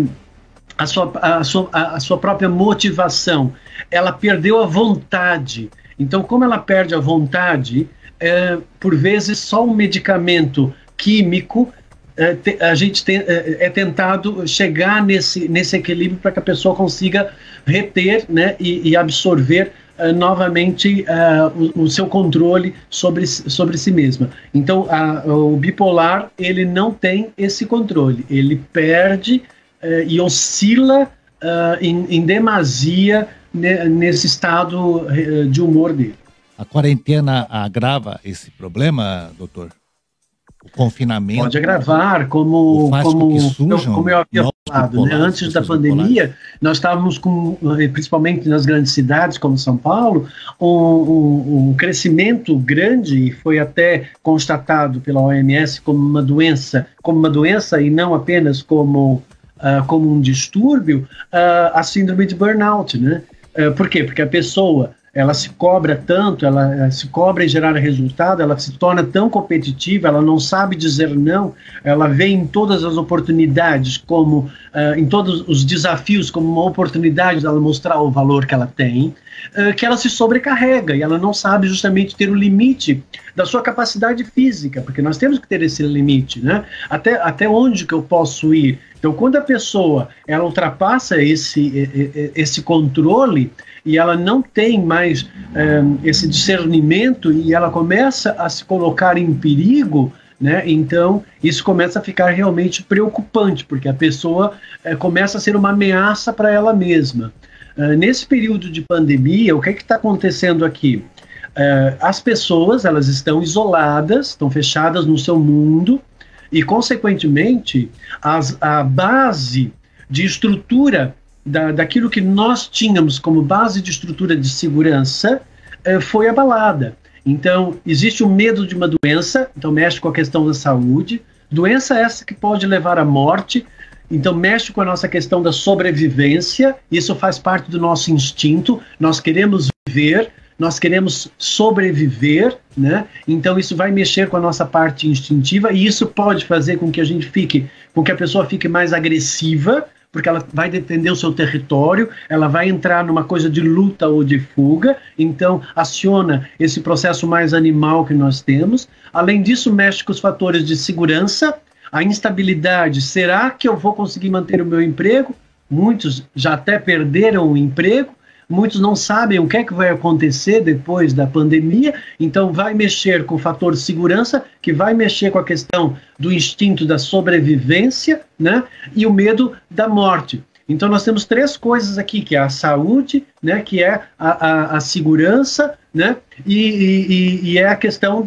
a sua própria motivação. Ela perdeu a vontade. Então, como ela perde a vontade, por vezes só um medicamento químico a gente é tentado chegar nesse equilíbrio para que a pessoa consiga reter, né, e absorver novamente o seu controle sobre si mesma. Então, o bipolar, ele não tem esse controle, ele perde e oscila em demasia nesse estado de humor dele. A quarentena agrava esse problema, doutor? O confinamento? Pode agravar, como eu havia falado, né? Antes da pandemia, nós estávamos com, principalmente nas grandes cidades como São Paulo, um crescimento grande, e foi até constatado pela OMS como uma doença e não apenas como um distúrbio, a síndrome de burnout, né? Por quê? Porque a pessoa, ela se cobra tanto, ela se cobra em gerar resultado, ela se torna tão competitiva, ela não sabe dizer não, ela vê em todas as oportunidades, em todos os desafios, como uma oportunidade dela mostrar o valor que ela tem, que ela se sobrecarrega e ela não sabe justamente ter o limite da sua capacidade física, porque nós temos que ter esse limite, né? Até onde que eu posso ir? Então, quando a pessoa ela ultrapassa esse controle e ela não tem mais esse discernimento e ela começa a se colocar em perigo, né? Então, isso começa a ficar realmente preocupante, porque a pessoa começa a ser uma ameaça para ela mesma. Nesse período de pandemia, o que está acontecendo aqui? As pessoas, elas estão isoladas, estão fechadas no seu mundo e, consequentemente, a base de estrutura daquilo que nós tínhamos como base de estrutura de segurança foi abalada. Então, existe o medo de uma doença, então mexe com a questão da saúde, doença essa que pode levar à morte, então mexe com a nossa questão da sobrevivência, isso faz parte do nosso instinto, nós queremos viver, nós queremos sobreviver, né? Então isso vai mexer com a nossa parte instintiva e isso pode fazer com que a pessoa fique mais agressiva, porque ela vai defender o seu território, ela vai entrar numa coisa de luta ou de fuga, então aciona esse processo mais animal que nós temos. Além disso, mexe com os fatores de segurança, a instabilidade, será que eu vou conseguir manter o meu emprego? Muitos já até perderam o emprego, muitos não sabem o que é que vai acontecer depois da pandemia, então vai mexer com o fator de segurança, que vai mexer com a questão do instinto da sobrevivência, né, e o medo da morte. Então nós temos três coisas aqui, que é a saúde, né, que é a segurança, né, e é a questão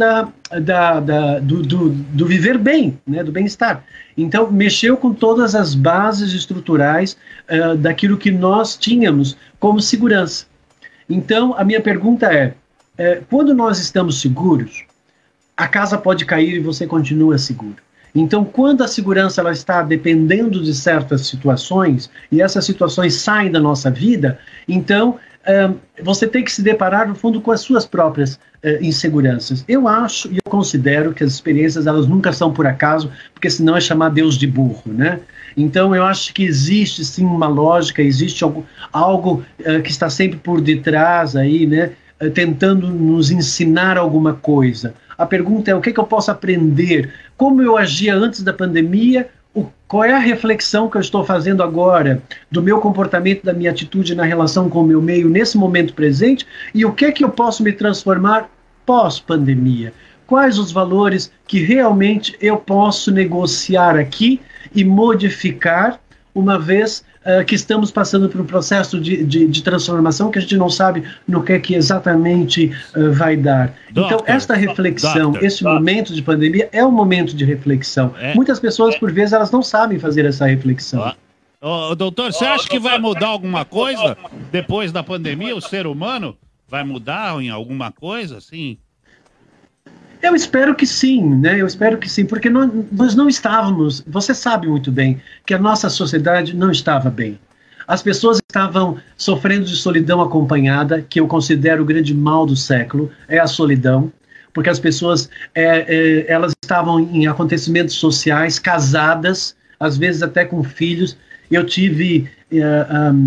do viver bem, né, do bem-estar. Então mexeu com todas as bases estruturais daquilo que nós tínhamos como segurança. Então a minha pergunta é, quando nós estamos seguros, a casa pode cair e você continua seguro. Então, quando a segurança ela está dependendo de certas situações, e essas situações saem da nossa vida, então você tem que se deparar, no fundo, com as suas próprias inseguranças. Eu acho e eu considero que as experiências elas nunca são por acaso, porque senão é chamar Deus de burro, né? Então, eu acho que existe, sim, uma lógica, existe algo que está sempre por detrás aí, né? Tentando nos ensinar alguma coisa. A pergunta é, o que eu posso aprender? Como eu agia antes da pandemia? Qual é a reflexão que eu estou fazendo agora do meu comportamento, da minha atitude na relação com o meu meio nesse momento presente? E o que eu posso me transformar pós-pandemia? Quais os valores que realmente eu posso negociar aqui e modificar, uma vez que estamos passando por um processo de transformação que a gente não sabe no que exatamente vai dar. Então, esta reflexão, esse momento de pandemia é um momento de reflexão. Muitas pessoas, por vezes, elas não sabem fazer essa reflexão. Doutor, você acha que vai mudar alguma coisa depois da pandemia? O ser humano vai mudar em alguma coisa, assim? Eu espero que sim, né? Eu espero que sim, porque nós não estávamos... Você sabe muito bem que a nossa sociedade não estava bem. As pessoas estavam sofrendo de solidão acompanhada, que eu considero o grande mal do século, é a solidão, porque as pessoas elas estavam em acontecimentos sociais, casadas, às vezes até com filhos. Eu tive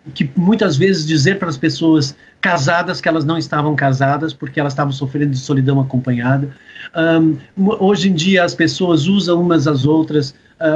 que muitas vezes dizer para as pessoas casadas que elas não estavam casadas porque elas estavam sofrendo de solidão acompanhada. Hoje em dia as pessoas usam umas às outras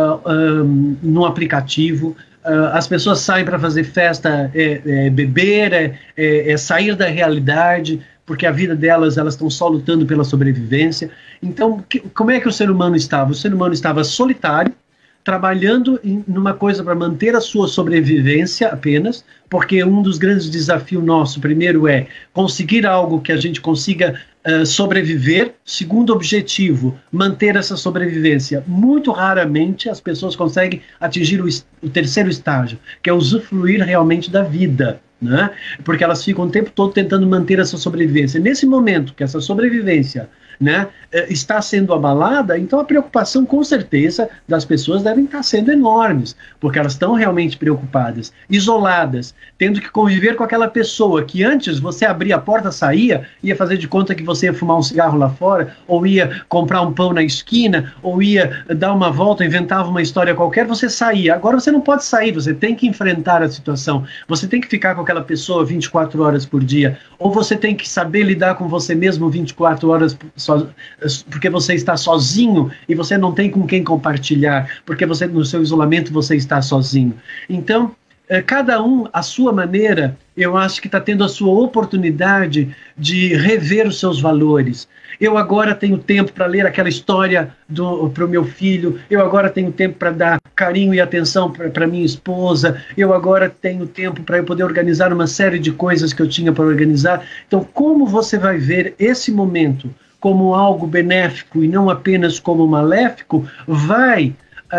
no aplicativo. As pessoas saem para fazer festa, beber, sair da realidade, porque a vida delas, elas estão só lutando pela sobrevivência. Então, como é que o ser humano estava? O ser humano estava solitário, trabalhando numa coisa para manter a sua sobrevivência apenas, porque um dos grandes desafios nosso, primeiro, é conseguir algo que a gente consiga sobreviver. Segundo objetivo, manter essa sobrevivência. Muito raramente as pessoas conseguem atingir o terceiro estágio, que é usufruir realmente da vida, né? Porque elas ficam o tempo todo tentando manter essa sobrevivência. Nesse momento que essa sobrevivência, né, está sendo abalada, então a preocupação, com certeza, das pessoas devem estar sendo enormes, porque elas estão realmente preocupadas, isoladas, tendo que conviver com aquela pessoa que antes você abria a porta, saía, ia fazer de conta que você ia fumar um cigarro lá fora, ou ia comprar um pão na esquina, ou ia dar uma volta, inventava uma história qualquer, você saía. Agora você não pode sair, você tem que enfrentar a situação, você tem que ficar com aquela pessoa 24 horas por dia, ou você tem que saber lidar com você mesmo 24 horas porque você está sozinho e você não tem com quem compartilhar, porque você, no seu isolamento, você está sozinho. Então, cada um, à sua maneira, eu acho que está tendo a sua oportunidade de rever os seus valores. Eu agora tenho tempo para ler aquela história para o meu filho, eu agora tenho tempo para dar carinho e atenção para minha esposa, eu agora tenho tempo para eu poder organizar uma série de coisas que eu tinha para organizar. Então, como você vai ver esse momento como algo benéfico e não apenas como maléfico, vai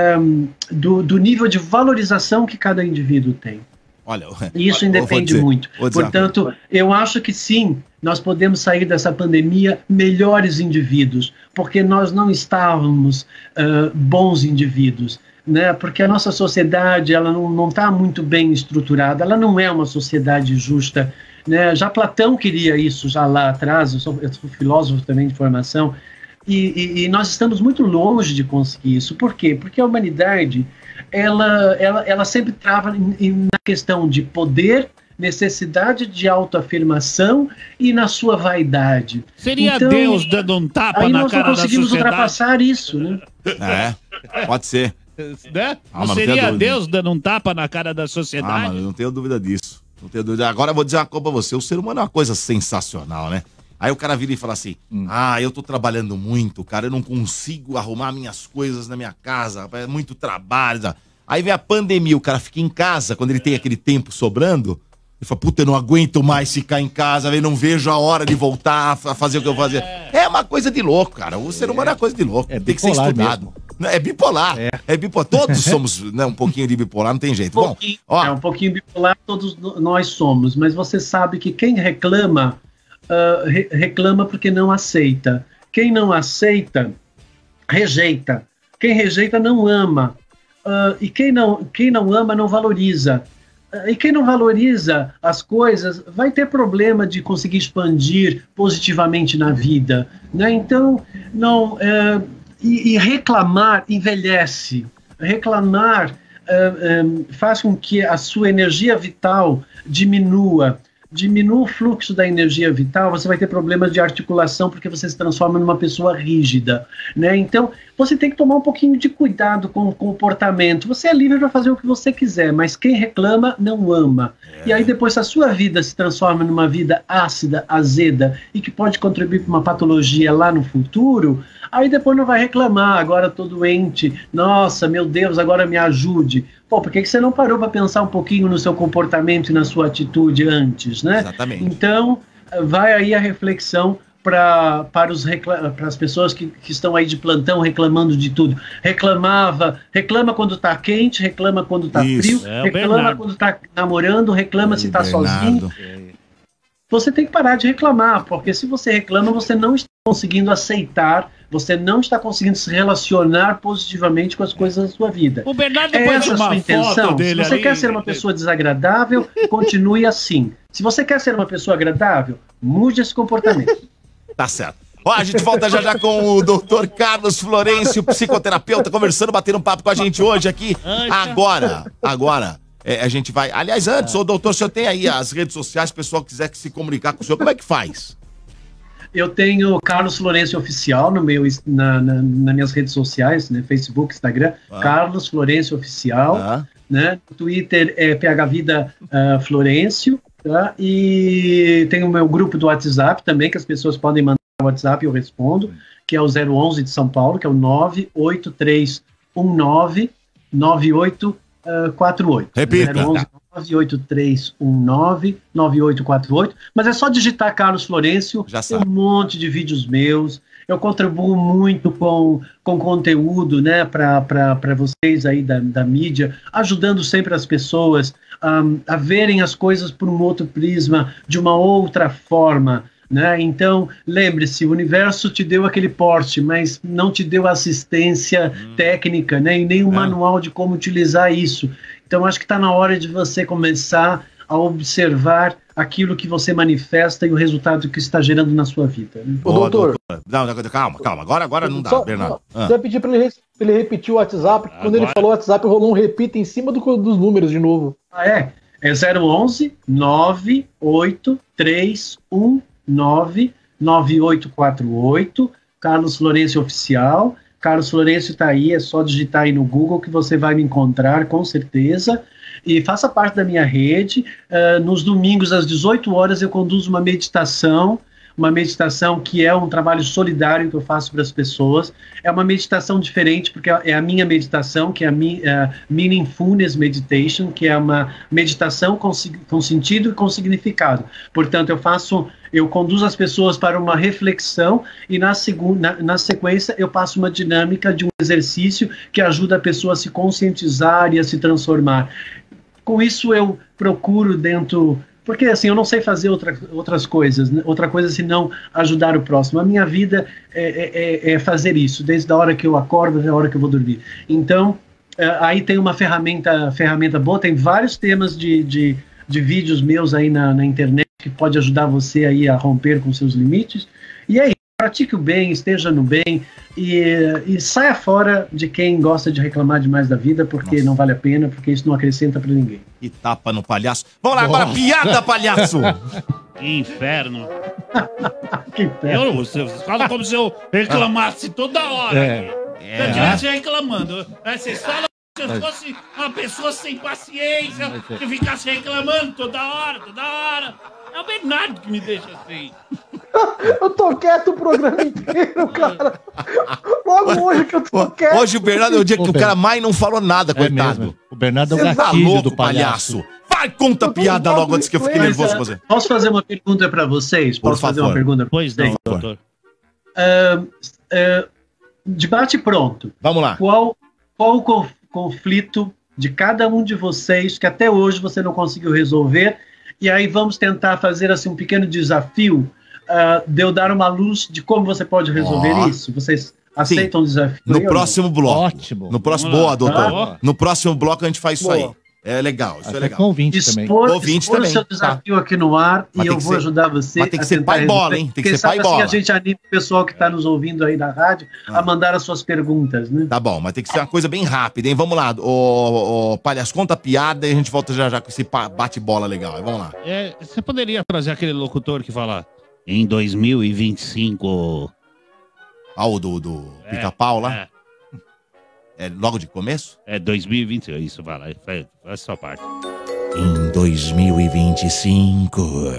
do nível de valorização que cada indivíduo tem. Olha, isso independe muito. Portanto, eu acho que sim, nós podemos sair dessa pandemia melhores indivíduos, porque nós não estávamos bons indivíduos, né? Porque a nossa sociedade, ela não está muito bem estruturada, ela não é uma sociedade justa, né? Já Platão queria isso já lá atrás. Eu sou filósofo também de formação, e nós estamos muito longe de conseguir isso. Por quê? Porque a humanidade ela sempre trava na questão de poder, necessidade de autoafirmação e na sua vaidade. Seria então, Deus dando um tapa na cara da sociedade? Aí nós não conseguimos ultrapassar isso, né? Pode ser. Né? Não seria Deus dando um tapa na cara da sociedade? Mano, não tenho dúvida disso. Não tenho dúvida. Agora eu vou dizer uma coisa pra você. O ser humano é uma coisa sensacional, né? Aí o cara vira e fala assim, eu tô trabalhando muito, cara, eu não consigo arrumar minhas coisas na minha casa, é muito trabalho. Aí vem a pandemia, o cara fica em casa, quando ele tem aquele tempo sobrando, ele fala, puta, eu não aguento mais ficar em casa, eu não vejo a hora de voltar a fazer o que eu fazia. É uma coisa de louco, cara. O ser humano é uma coisa de louco. Tem que ser estudado. Mesmo. É bipolar. É bipolar. Todos somos, né, um pouquinho de bipolar, não tem jeito. Bom, um pouquinho bipolar todos nós somos, mas você sabe que quem reclama, reclama porque não aceita. Quem não aceita, rejeita. Quem rejeita não ama. E quem não ama não valoriza. E quem não valoriza as coisas vai ter problema de conseguir expandir positivamente na vida, né? Então, e reclamar envelhece. Reclamar faz com que a sua energia vital diminua o fluxo da energia vital, você vai ter problemas de articulação porque você se transforma numa pessoa rígida, né? Então, você tem que tomar um pouquinho de cuidado com o comportamento. Você é livre para fazer o que você quiser, mas quem reclama não ama. E aí depois, se a sua vida se transforma numa vida ácida, azeda e que pode contribuir para uma patologia lá no futuro, aí depois não vai reclamar, agora tô doente, nossa, meu Deus, agora me ajude. Pô, por que você não parou para pensar um pouquinho no seu comportamento e na sua atitude antes, né? Exatamente. Então, vai aí a reflexão para as pessoas que estão aí de plantão reclamando de tudo. Reclama quando tá quente, reclama quando tá frio, reclama quando tá namorando, reclama se tá sozinho. Você tem que parar de reclamar, porque se você reclama, você não está conseguindo aceitar, você não está conseguindo se relacionar positivamente com as coisas da sua vida. O Bernardo essa é a sua intenção. Se você quer ser uma pessoa desagradável, continue assim. Se você quer ser uma pessoa agradável, mude esse comportamento. Tá certo. Ó, a gente volta já com o Dr. Carlos Florencio, psicoterapeuta, conversando, batendo um papo com a gente hoje aqui. Agora, a gente vai... Aliás, antes, ô doutor, o senhor tem aí as redes sociais, se o pessoal quiser se comunicar com o senhor, como é que faz? Eu tenho Carlos Florencio Oficial no meu, nas minhas redes sociais, né? Facebook, Instagram, Carlos Florencio Oficial, né? Twitter é PHVida Florencio, tá? E tem o meu grupo do WhatsApp também, que as pessoas podem mandar no WhatsApp e eu respondo, que é o 011 de São Paulo, que é o 983199848. Repita. 011 983199848. Mas é só digitar Carlos Florencio, já tem sabe. Um monte de vídeos meus. Eu contribuo muito com conteúdo, né, para vocês aí da mídia, ajudando sempre as pessoas a verem as coisas por um outro prisma, de uma outra forma. Né? Então, lembre-se, o universo te deu aquele porte, mas não te deu assistência técnica, né? E nem um manual de como utilizar isso. Então, acho que está na hora de você começar a observar aquilo que você manifesta e o resultado que está gerando na sua vida. Né? Ô, doutor. Não, calma. Agora não dá, Bernardo. Você vai pedir para ele repetir o WhatsApp, porque quando ele falou o WhatsApp, rolou um repita em cima dos números de novo. Ah, é? É 011 983199848, Carlos Florencio Oficial. Carlos Florencio está aí, é só digitar aí no Google que você vai me encontrar, com certeza. E faça parte da minha rede. Nos domingos, às 18 horas, eu conduzo uma meditação que é um trabalho solidário que eu faço para as pessoas. É uma meditação diferente, porque é a minha meditação, que é a Meaningfulness Meditation, que é uma meditação com sentido e com significado. Portanto, eu conduzo as pessoas para uma reflexão e na sequência eu passo uma dinâmica de um exercício que ajuda a pessoa a se conscientizar e a se transformar. Com isso eu procuro porque assim, eu não sei fazer outras coisas, né? Outra coisa senão ajudar o próximo. A minha vida é fazer isso, desde a hora que eu acordo até a hora que eu vou dormir. Então, aí tem uma ferramenta boa, tem vários temas de vídeos meus aí na internet que pode ajudar você aí a romper com seus limites. E aí, pratique o bem, esteja no bem e saia fora de quem gosta de reclamar demais da vida, porque não vale a pena, porque isso não acrescenta pra ninguém. E tapa no palhaço. Vamos lá agora, piada, palhaço! Que inferno. Que inferno. Você fala como se eu reclamasse toda hora. Se eu estivesse reclamando. Vocês falam como se eu fosse uma pessoa sem paciência, que ficasse reclamando toda hora. É o Bernardo que me deixa assim. Eu tô quieto o programa inteiro, cara. Logo hoje que eu tô quieto. Hoje o Bernardo é o dia que o cara mais não falou nada, coitado. Mesmo. O Bernardo é o Você tá gatilho louco, do palhaço. Vai, conta a piada logo antes que eu fique nervoso com você. Posso fazer uma pergunta para vocês? Por favor. Pois não, doutor. Debate pronto. Vamos lá. Qual o conflito de cada um de vocês que até hoje você não conseguiu resolver? E aí vamos tentar fazer assim um pequeno desafio de eu dar uma luz de como você pode resolver isso. Vocês aceitam o desafio? No próximo bloco. Ótimo. No próximo, boa, doutor. No próximo bloco a gente faz isso aí. É legal, isso é legal. Com ouvinte também. Expor seu desafio aqui no ar e eu vou ajudar você. Mas tem que ser pai bola, hein? Tem que ser pai bola. Assim a gente anima o pessoal que está nos ouvindo aí da rádio a mandar as suas perguntas, né? Tá bom, mas tem que ser uma coisa bem rápida, hein? Vamos lá, ô palhaço, conta a piada e a gente volta já com esse bate-bola legal. Vamos lá. Você poderia trazer aquele locutor que fala em 2025... O do Pica-Pau lá? É logo de começo? 2020, isso, vai lá, faz a sua parte. Em 2025...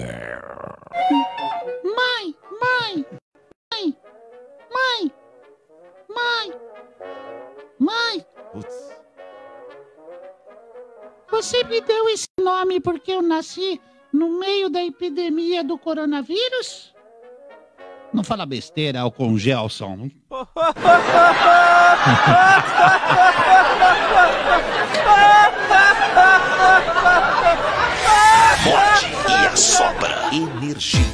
Mãe! Putz. Você me deu esse nome porque eu nasci no meio da epidemia do coronavírus? Não fala besteira, Álcool Gelson. Morde e assopra. Energia.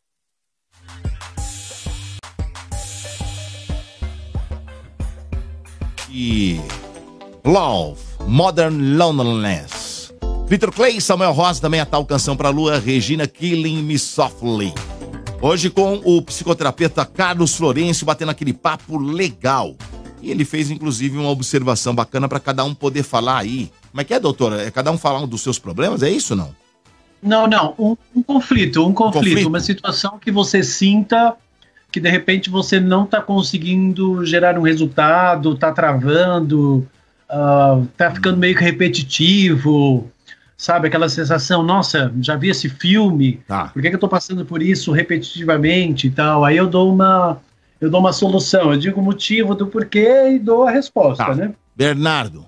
E Love, Modern Loneliness. Victor Clay, Samuel Rosa, também a tal canção pra lua, Regina Killing Me Softly. Hoje com o psicoterapeuta Carlos Florencio, batendo aquele papo legal. E ele fez, inclusive, uma observação bacana para cada um poder falar aí Como é que é, doutor? É cada um falando dos seus problemas, é isso ou não? Não, um conflito, uma situação que você sinta que de repente você não está conseguindo gerar um resultado, está travando, está ficando meio que repetitivo, sabe? Aquela sensação, nossa, já vi esse filme, por que eu estou passando por isso repetitivamente e tal? Aí eu dou uma solução, eu digo o motivo do porquê e dou a resposta, né? Bernardo.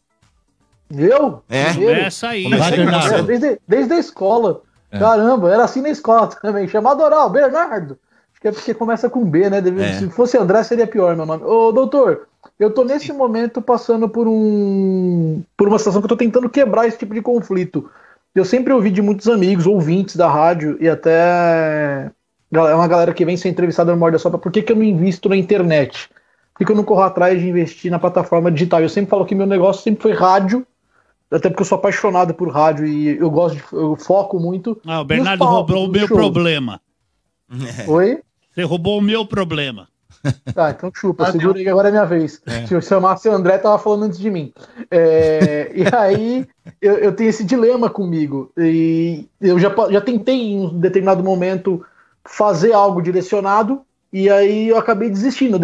Eu? Começa aí. Desde a escola. Caramba, era assim na escola também. Chamado oral, Bernardo. Acho que é porque começa com B, né? Se fosse André, seria pior meu nome. Ô, doutor, eu tô nesse momento passando por uma situação que eu tô tentando quebrar esse tipo de conflito. Eu sempre ouvi de muitos amigos, ouvintes da rádio, e até uma galera que vem ser entrevistada no Morde a Sopra, por que eu não invisto na internet? Por que eu não corro atrás de investir na plataforma digital? Eu sempre falo que meu negócio sempre foi rádio, até porque eu sou apaixonado por rádio e eu foco muito. O Bernardo roubou o meu problema. Oi? Você roubou o meu problema. Tá, então chupa, segura aí que agora é minha vez. Se eu chamasse o André, tava falando antes de mim. E aí, eu tenho esse dilema comigo. E eu já tentei em um determinado momento fazer algo direcionado, e aí eu acabei desistindo.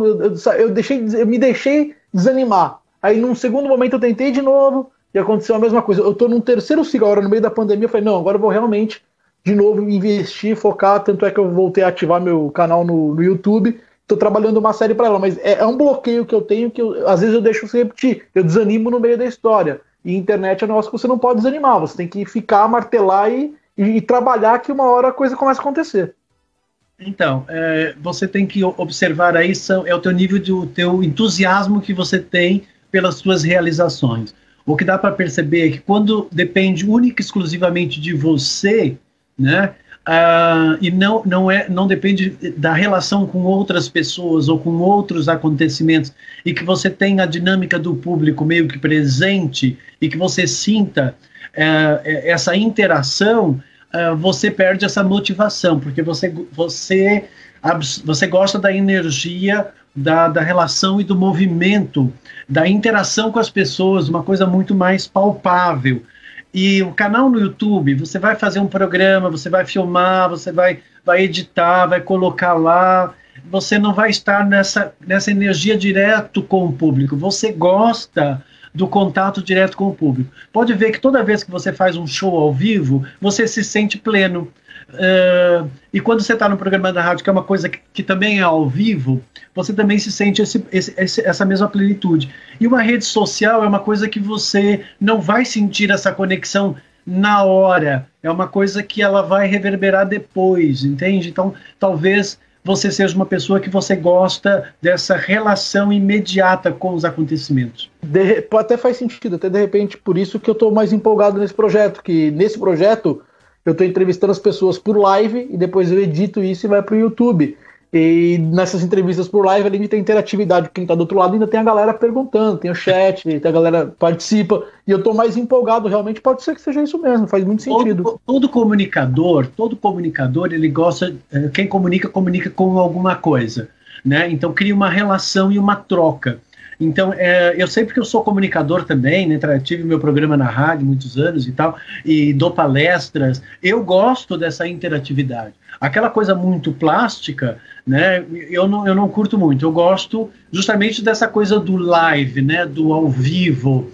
Eu me deixei desanimar. Aí num segundo momento eu tentei de novo, e aconteceu a mesma coisa. Eu tô num terceiro ciclo agora, no meio da pandemia, eu falei, não, agora eu vou realmente de novo investir, focar, tanto é que eu voltei a ativar meu canal no YouTube, tô trabalhando uma série para ela, mas é um bloqueio que eu tenho, que às vezes eu deixo se repetir, eu desanimo no meio da história, e internet é um negócio que você não pode desanimar, você tem que ficar, martelar e trabalhar, que uma hora a coisa começa a acontecer. Então, você tem que observar aí, é o teu nível o teu entusiasmo que você tem pelas suas realizações. O que dá para perceber é que quando depende única e exclusivamente de você, né, e não depende da relação com outras pessoas ou com outros acontecimentos, e que você tem a dinâmica do público meio que presente e que você sinta essa interação, você perde essa motivação, porque você gosta da energia, da relação e do movimento, da interação com as pessoas, uma coisa muito mais palpável. E o canal no YouTube, você vai fazer um programa, você vai filmar, você vai editar, vai colocar lá, você não vai estar nessa energia direto com o público, você gosta do contato direto com o público. Pode ver que toda vez que você faz um show ao vivo, você se sente pleno. E quando você está no programa da rádio, que é uma coisa que também é ao vivo, você também se sente essa mesma plenitude. E uma rede social é uma coisa que você não vai sentir essa conexão na hora, é uma coisa que ela vai reverberar depois, entende? Então, talvez você seja uma pessoa que você gosta dessa relação imediata com os acontecimentos. Até faz sentido, até de repente por isso que eu estou mais empolgado nesse projeto, que nesse projeto eu estou entrevistando as pessoas por live e depois eu edito isso e vai para o YouTube. E nessas entrevistas por live, além de ter interatividade com quem está do outro lado, ainda tem a galera perguntando, tem o chat, tem a galera participa, e eu estou mais empolgado, realmente pode ser que seja isso mesmo, faz muito sentido. Todo comunicador, ele gosta, quem comunica com alguma coisa, né? Então cria uma relação e uma troca. Então, eu sei porque eu sou comunicador também, né? Tive meu programa na rádio muitos anos e tal, e dou palestras, eu gosto dessa interatividade. Aquela coisa muito plástica, né, eu não curto muito. Eu gosto justamente dessa coisa do live, né, do ao vivo.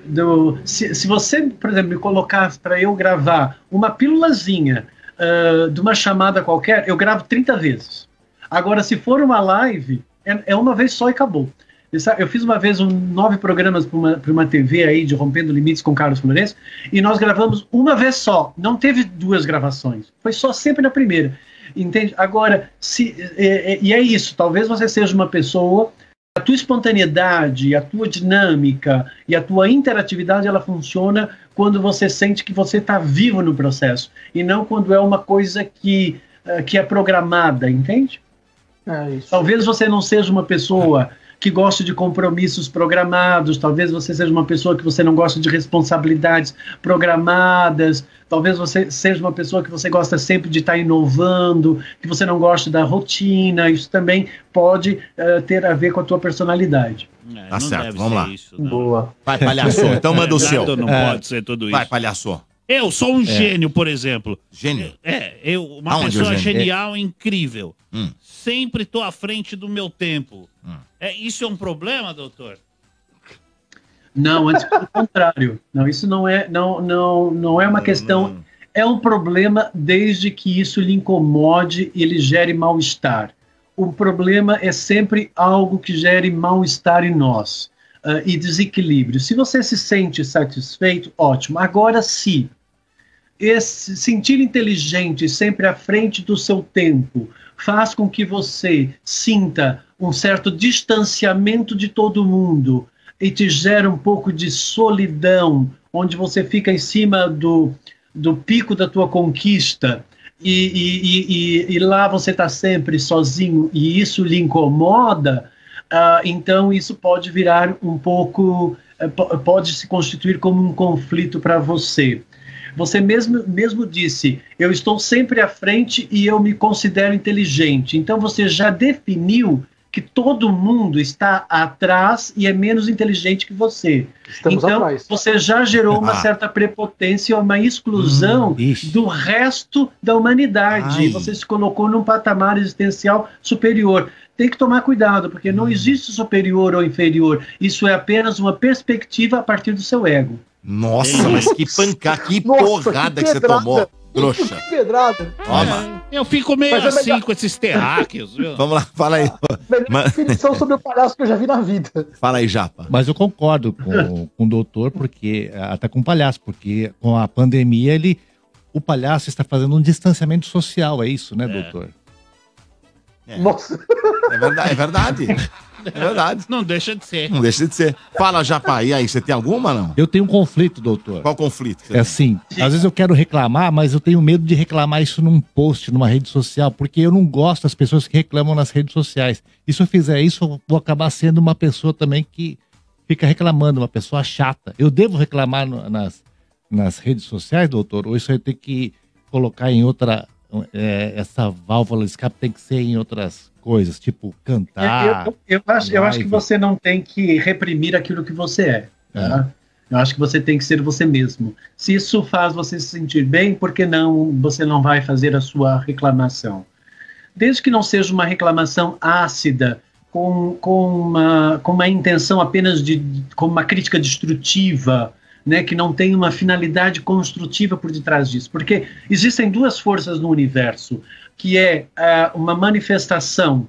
Se você, por exemplo, me colocar para eu gravar uma pílulazinha de uma chamada qualquer, eu gravo 30 vezes. Agora, se for uma live, é uma vez só e acabou. Eu fiz uma vez 9 programas para uma TV aí de Rompendo Limites com Carlos Florencio, e nós gravamos uma vez só, não teve 2 gravações, foi só sempre na primeira, entende? Agora, e é isso, talvez você seja uma pessoa, a tua espontaneidade, a tua dinâmica e a tua interatividade, ela funciona quando você sente que você está vivo no processo, e não quando é uma coisa que é programada, entende? É isso. Talvez você não seja uma pessoa que goste de compromissos programados, talvez você seja uma pessoa que você não gosta de responsabilidades programadas, talvez você seja uma pessoa que você gosta sempre de estar inovando, que você não gosta da rotina, isso também pode ter a ver com a tua personalidade. Tá certo, vamos lá. Boa. Vai, palhaço, então manda o seu. Não pode ser tudo isso. Vai, palhaço. Eu sou um gênio, por exemplo. Gênio? Uma Aonde pessoa é o gênio? genial, incrível. Sempre tô à frente do meu tempo. Isso é um problema, doutor? Não, antes pelo contrário. Não, isso não é uma questão. É um problema desde que isso lhe incomode e lhe gere mal-estar. O problema é sempre algo que gere mal-estar em nós e desequilíbrio. Se você se sente satisfeito, ótimo. Agora, se esse sentir inteligente sempre à frente do seu tempo faz com que você sinta um certo distanciamento de todo mundo e te gera um pouco de solidão, onde você fica em cima do pico da tua conquista e lá você está sempre sozinho e isso lhe incomoda, então isso pode virar um pouco, pode se constituir como um conflito para você. Você mesmo disse, eu estou sempre à frente e eu me considero inteligente. Então você já definiu que todo mundo está atrás e é menos inteligente que você. Estamos então atrás. você já gerou uma certa prepotência, uma exclusão do resto da humanidade. Você se colocou num patamar existencial superior. Tem que tomar cuidado, porque não existe superior ou inferior. Isso é apenas uma perspectiva a partir do seu ego. Nossa, mas que pancada, que porrada que você tomou, trouxa. Que pedrada. Toma. Eu fico meio assim com esses terráqueos, viu? Vamos lá, fala aí. Melhor definição sobre o palhaço que eu já vi na vida. Fala aí, Japa. Mas eu concordo com o doutor, porque até com o palhaço, porque com a pandemia o palhaço está fazendo um distanciamento social, é isso, né, doutor? Nossa. É verdade. É verdade. Não deixa de ser. Não deixa de ser. Fala, Japa, e aí, você tem alguma, não? Eu tenho um conflito, doutor. Qual conflito? É assim, às vezes eu quero reclamar, mas eu tenho medo de reclamar isso num post, numa rede social, porque eu não gosto das pessoas que reclamam nas redes sociais. E se eu fizer isso, eu vou acabar sendo uma pessoa também que fica reclamando, uma pessoa chata. Eu devo reclamar nas redes sociais, doutor? Ou isso eu tenho que colocar em outra... essa válvula de escape tem que ser em outras coisas, tipo cantar. Eu acho que você não tem que reprimir aquilo que você é. Tá? Eu acho que você tem que ser você mesmo. Se isso faz você se sentir bem, por que não você não vai fazer a sua reclamação? Desde que não seja uma reclamação ácida, com uma intenção apenas com uma crítica destrutiva, né, que não tem uma finalidade construtiva por detrás disso. Porque existem duas forças no universo, que é uma manifestação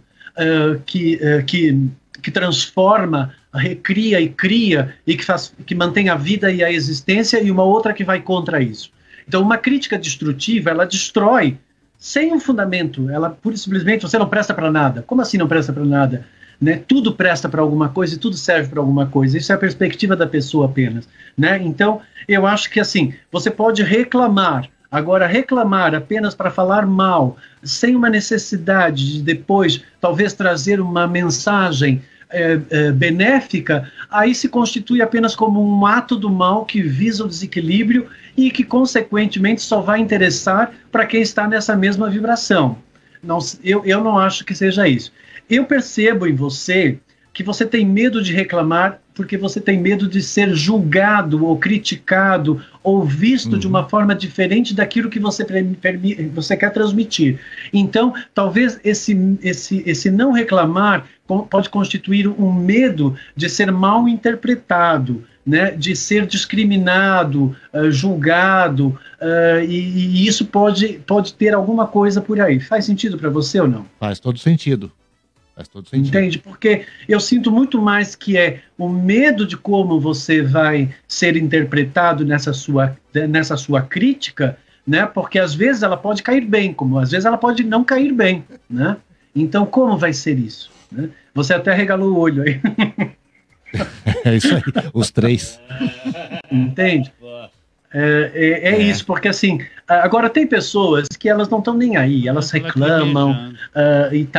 que transforma, recria e cria, e que mantém a vida e a existência, e uma outra que vai contra isso. Então, uma crítica destrutiva, ela destrói, sem um fundamento, ela pura e simplesmente, você não presta para nada. Como assim não presta para nada? Né? Tudo presta para alguma coisa e tudo serve para alguma coisa. Isso é a perspectiva da pessoa apenas. Né? Então, eu acho que assim, você pode reclamar. Agora, reclamar apenas para falar mal, sem uma necessidade de depois, talvez, trazer uma mensagem benéfica, aí se constitui apenas como um ato do mal que visa o desequilíbrio e que, consequentemente, só vai interessar para quem está nessa mesma vibração. Não, eu não acho que seja isso. Eu percebo em você que você tem medo de reclamar porque você tem medo de ser julgado ou criticado ou visto de uma forma diferente daquilo que você quer transmitir. Então, talvez esse não reclamar pode constituir um medo de ser mal interpretado, né, de ser discriminado, julgado, e isso pode ter alguma coisa por aí. Faz sentido para você ou não? Faz todo sentido. Faz todo sentido. Entende? Porque eu sinto muito mais que é o medo de como você vai ser interpretado nessa sua crítica, né? Porque às vezes ela pode cair bem, como às vezes ela pode não cair bem, né? Então, como vai ser isso? Né? Você até regalou o olho aí. É isso aí, os três. Entende? Isso, porque assim, agora tem pessoas que elas não estão nem aí, elas reclamam e tal.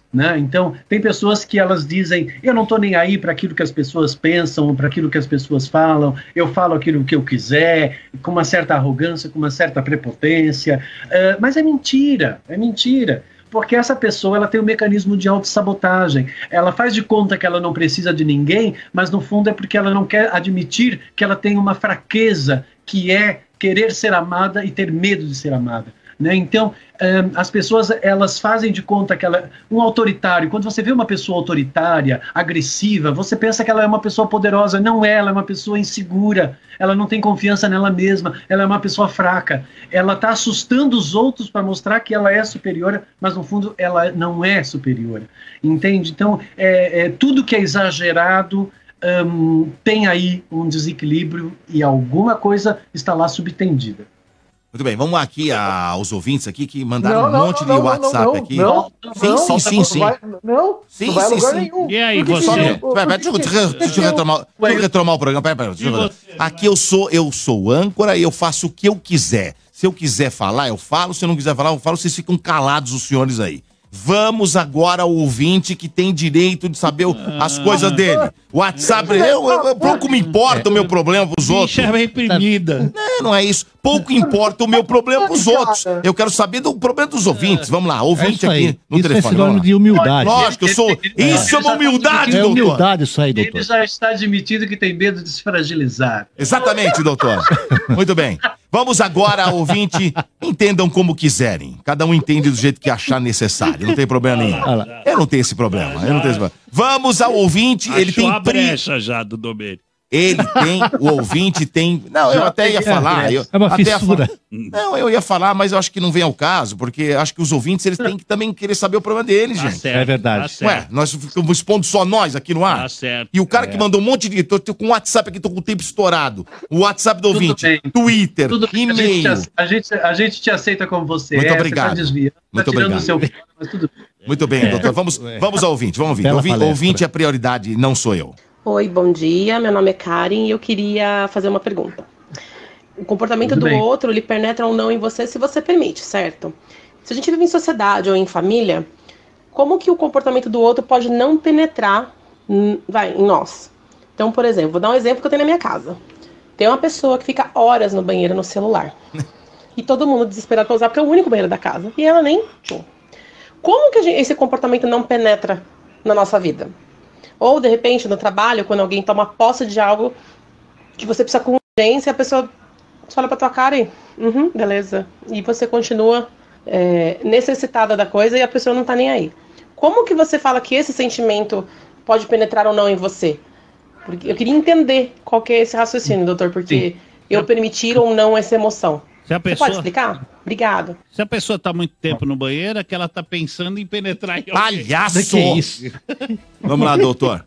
né? Então, tem pessoas que elas dizem, eu não estou nem aí para aquilo que as pessoas pensam, para aquilo que as pessoas falam, eu falo aquilo que eu quiser, com uma certa arrogância, com uma certa prepotência, mas é mentira, porque essa pessoa ela tem um mecanismo de autossabotagem, ela faz de conta que ela não precisa de ninguém, mas no fundo é porque ela não quer admitir que ela tem uma fraqueza, que é querer ser amada e ter medo de ser amada. Né? Então, as pessoas elas fazem de conta que ela um autoritário, quando você vê uma pessoa autoritária, agressiva, você pensa que ela é uma pessoa poderosa. Não é, ela é uma pessoa insegura, ela não tem confiança nela mesma, ela é uma pessoa fraca, ela está assustando os outros para mostrar que ela é superior, mas no fundo ela não é superior, entende? Então, tudo que é exagerado tem aí um desequilíbrio e alguma coisa está lá subtendida. Muito bem, vamos aqui aos ouvintes aqui que mandaram um monte de WhatsApp aqui. Sim. Não vai a lugar nenhum. E aí, Porque você? Deixa eu retomar o programa. Aqui eu sou âncora e eu faço o que eu quiser. Se eu quiser falar, eu falo. Se eu não quiser falar, eu falo. Vocês ficam calados, os senhores aí. Vamos agora ao ouvinte que tem direito de saber as coisas dele. WhatsApp, pouco me importa o meu problema pros outros. Bicha reprimida. Não é isso. Pouco importa o meu problema pros outros. Eu quero saber do problema dos ouvintes. Vamos lá, ouvinte aqui no telefone. Isso é sinônimo de humildade. Lógico, isso é uma humildade, doutor. É humildade isso aí, doutor. Ele já está admitindo que tem medo de se fragilizar. Exatamente, doutor. Muito bem. Vamos agora, ouvinte, entendam como quiserem. Cada um entende do jeito que achar necessário. Não tem problema nenhum. Eu não tenho esse problema. Vamos ao ouvinte. Ele tem a brecha já do Domênico. O ouvinte tem... Não, eu até ia falar. É uma fissura. Não, eu ia falar, mas eu acho que não vem ao caso, porque acho que os ouvintes, eles têm que também querer saber o problema deles, gente. É verdade. Ué, nós ficamos expondo só nós aqui no ar. Tá certo. E o cara que mandou um monte de... Tô com o WhatsApp aqui, tô com o tempo estourado. O WhatsApp do ouvinte, Twitter, e-mail. A gente te aceita como você Muito é. obrigado. Você tá desviando, Muito obrigado. O seu... mas tudo bem. Muito bem, doutor. Vamos ao ouvinte. Ouvinte é prioridade, não sou eu. Oi, bom dia. Meu nome é Karen e eu queria fazer uma pergunta. O comportamento do outro, ele penetra ou não em você se você permite, certo? Se a gente vive em sociedade ou em família, como que o comportamento do outro pode não penetrar em nós? Então, por exemplo, vou dar um exemplo que eu tenho na minha casa. Tem uma pessoa que fica horas no banheiro no celular. E todo mundo desesperado pra usar, porque é o único banheiro da casa. E ela nem... Como que esse comportamento não penetra na nossa vida? Ou, de repente, no trabalho, quando alguém toma posse de algo que você precisa com urgência, a pessoa só olha pra tua cara e... beleza. E você continua necessitada da coisa e a pessoa não tá nem aí. Como que você fala que esse sentimento pode penetrar ou não em você? Porque eu queria entender qual que é esse raciocínio, doutor, porque eu permitir ou não essa emoção. Você pode explicar? Obrigado. Se a pessoa tá muito tempo no banheiro, é que ela tá pensando em penetrar em alguém. Palhaço! Que é isso? Vamos lá, doutor.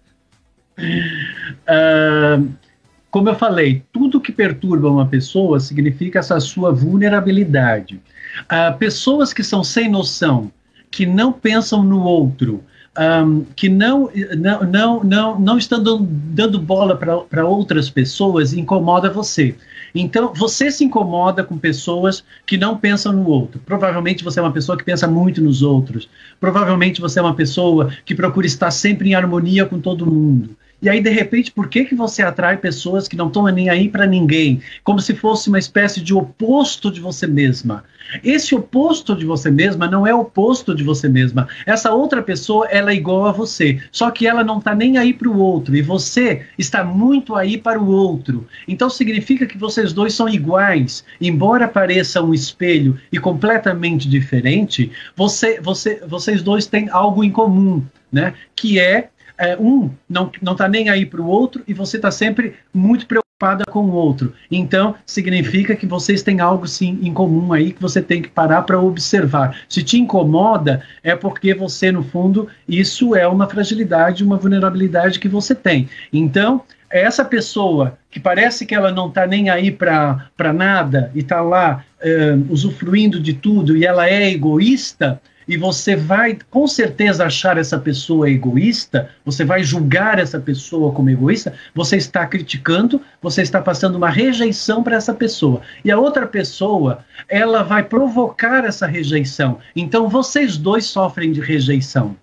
Como eu falei, tudo que perturba uma pessoa significa essa sua vulnerabilidade. Pessoas que são sem noção, que não pensam no outro, que não estão dando bola para outras pessoas, incomoda você. Então, você se incomoda com pessoas que não pensam no outro. Provavelmente você é uma pessoa que pensa muito nos outros. Provavelmente você é uma pessoa que procura estar sempre em harmonia com todo mundo. E aí, de repente, por que você atrai pessoas que não estão nem aí para ninguém? Como se fosse uma espécie de oposto de você mesma. Esse oposto de você mesma não é o oposto de você mesma. Essa outra pessoa, ela é igual a você. Só que ela não está nem aí para o outro. E você está muito aí para o outro. Então, significa que vocês dois são iguais. Embora pareça um espelho e completamente diferente, vocês dois têm algo em comum, né? Que um não está nem aí para o outro e você está sempre muito preocupada com o outro. Então, significa que vocês têm algo sim em comum aí que você tem que parar para observar. Se te incomoda, é porque você, no fundo, isso é uma fragilidade, uma vulnerabilidade que você tem. Então, essa pessoa que parece que ela não está nem aí para nada e está lá usufruindo de tudo e ela é egoísta, e você vai com certeza achar essa pessoa egoísta, você vai julgar essa pessoa como egoísta, você está criticando, você está passando uma rejeição para essa pessoa. E a outra pessoa, ela vai provocar essa rejeição. Então vocês dois sofrem de rejeição.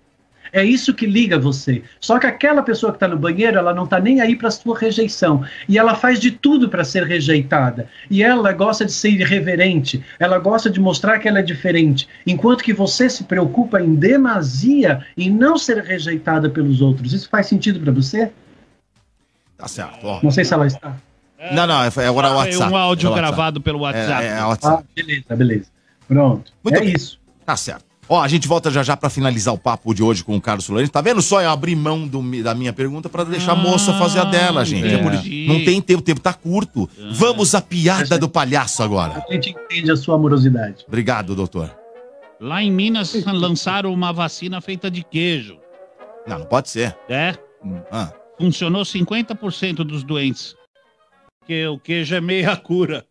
É isso que liga você. Só que aquela pessoa que está no banheiro, ela não está nem aí para a sua rejeição. E ela faz de tudo para ser rejeitada. E ela gosta de ser irreverente. Ela gosta de mostrar que ela é diferente. Enquanto que você se preocupa em demasia em não ser rejeitada pelos outros. Isso faz sentido para você? Tá certo. Ó. Não sei se ela está. Não, agora é o WhatsApp. Um áudio É o WhatsApp. gravado pelo WhatsApp. É WhatsApp. Beleza. Pronto. Muito bem. Isso. Tá certo. Ó, a gente volta já pra finalizar o papo de hoje com o Carlos Florêncio. Tá vendo só? Eu abri mão da minha pergunta pra deixar a moça fazer a dela, gente. Não tem tempo, o tempo tá curto. Vamos à piada do palhaço agora. A gente entende a sua amorosidade. Obrigado, doutor. Lá em Minas lançaram uma vacina feita de queijo. Não pode ser. É? Funcionou 50% dos doentes. Porque o queijo é meia cura.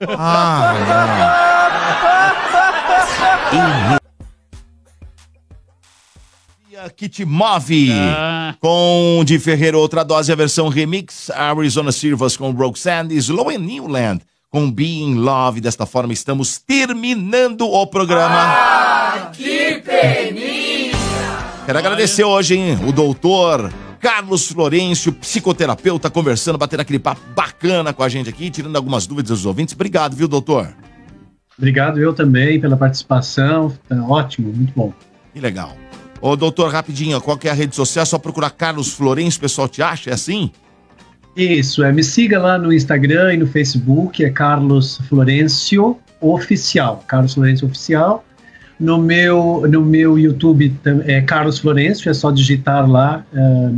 Que te move com de Ferreira Outra Dose, a versão remix, Arizona Silvas com Roxanne, Slow and Newland com Being Love. Desta forma estamos terminando o programa. Que peninha! Quero agradecer hoje, hein, o doutor Carlos Florêncio, psicoterapeuta, conversando, batendo aquele papo bacana com a gente aqui, tirando algumas dúvidas dos ouvintes. Obrigado, viu, doutor? Obrigado eu também pela participação. Tá ótimo, muito bom. Que legal. Ô, doutor, rapidinho, qual que é a rede social? É só procurar Carlos Florêncio, o pessoal te acha? É assim? Isso, me siga lá no Instagram e no Facebook, é Carlos Florêncio Oficial. Carlos Florêncio Oficial. No meu YouTube é Carlos Florêncio, é só digitar lá na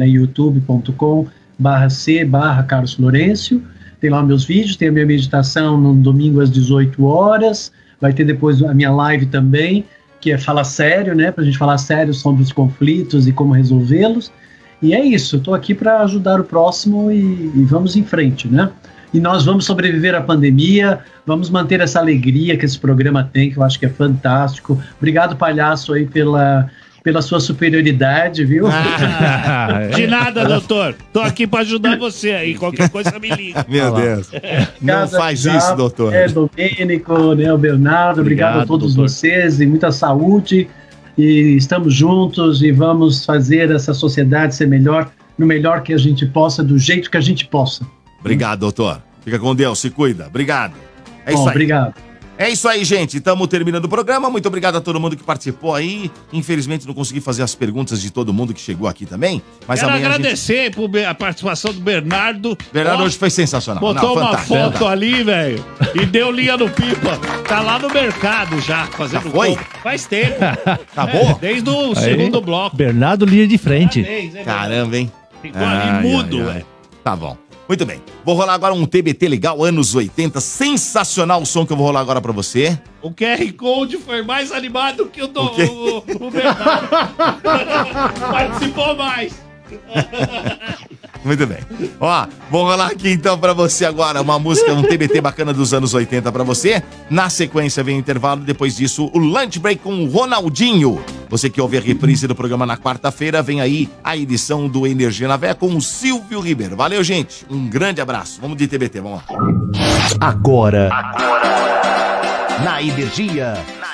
youtube.com/Carlos Florêncio. Tem lá meus vídeos, tem a minha meditação no domingo às 18 horas. Vai ter depois a minha live também, que é Fala Sério, né? Pra gente falar sério sobre os conflitos e como resolvê-los. E é isso, eu tô aqui para ajudar o próximo e vamos em frente, né? E nós vamos sobreviver à pandemia, vamos manter essa alegria que esse programa tem, que eu acho que é fantástico. Obrigado, palhaço, aí pela sua superioridade, viu? De nada, doutor. Tô aqui para ajudar você aí. Qualquer coisa me liga. Meu Deus. Não faz isso, doutor. Domênico, né, o Bernardo, obrigado a todos vocês e muita saúde. E estamos juntos e vamos fazer essa sociedade ser melhor, no melhor que a gente possa, do jeito que a gente possa. Obrigado, doutor. Fica com Deus, se cuida. Obrigado. É isso aí. Obrigado. É isso aí, gente. Estamos terminando o programa. Muito obrigado a todo mundo que participou aí. Infelizmente não consegui fazer as perguntas de todo mundo que chegou aqui também. Mas quero amanhã agradecer a participação do Bernardo. Bernardo hoje foi sensacional. Botou uma foto ali, velho, e deu linha no pipa. Tá lá no mercado já, fazendo Já foi? compra. Faz tempo. Tá bom? Desde o segundo bloco. Bernardo linha de frente. Caramba, hein? Ficou ali mudo, velho. Tá bom. Muito bem. Vou rolar agora um TBT legal, anos 80. Sensacional o som que eu vou rolar agora pra você. O QR Code foi mais animado que o Bernardo. Participou mais. Muito bem. Ó, vou rolar aqui então pra você agora uma música, um TBT bacana dos anos 80 pra você. Na sequência vem o intervalo, depois disso o Lunch Break com o Ronaldinho. Você que ouve a reprise do programa na quarta-feira, vem aí a edição do Energia na Véia com o Silvio Ribeiro. Valeu, gente. Um grande abraço. Vamos de TBT, vamos lá. Agora. Na Energia.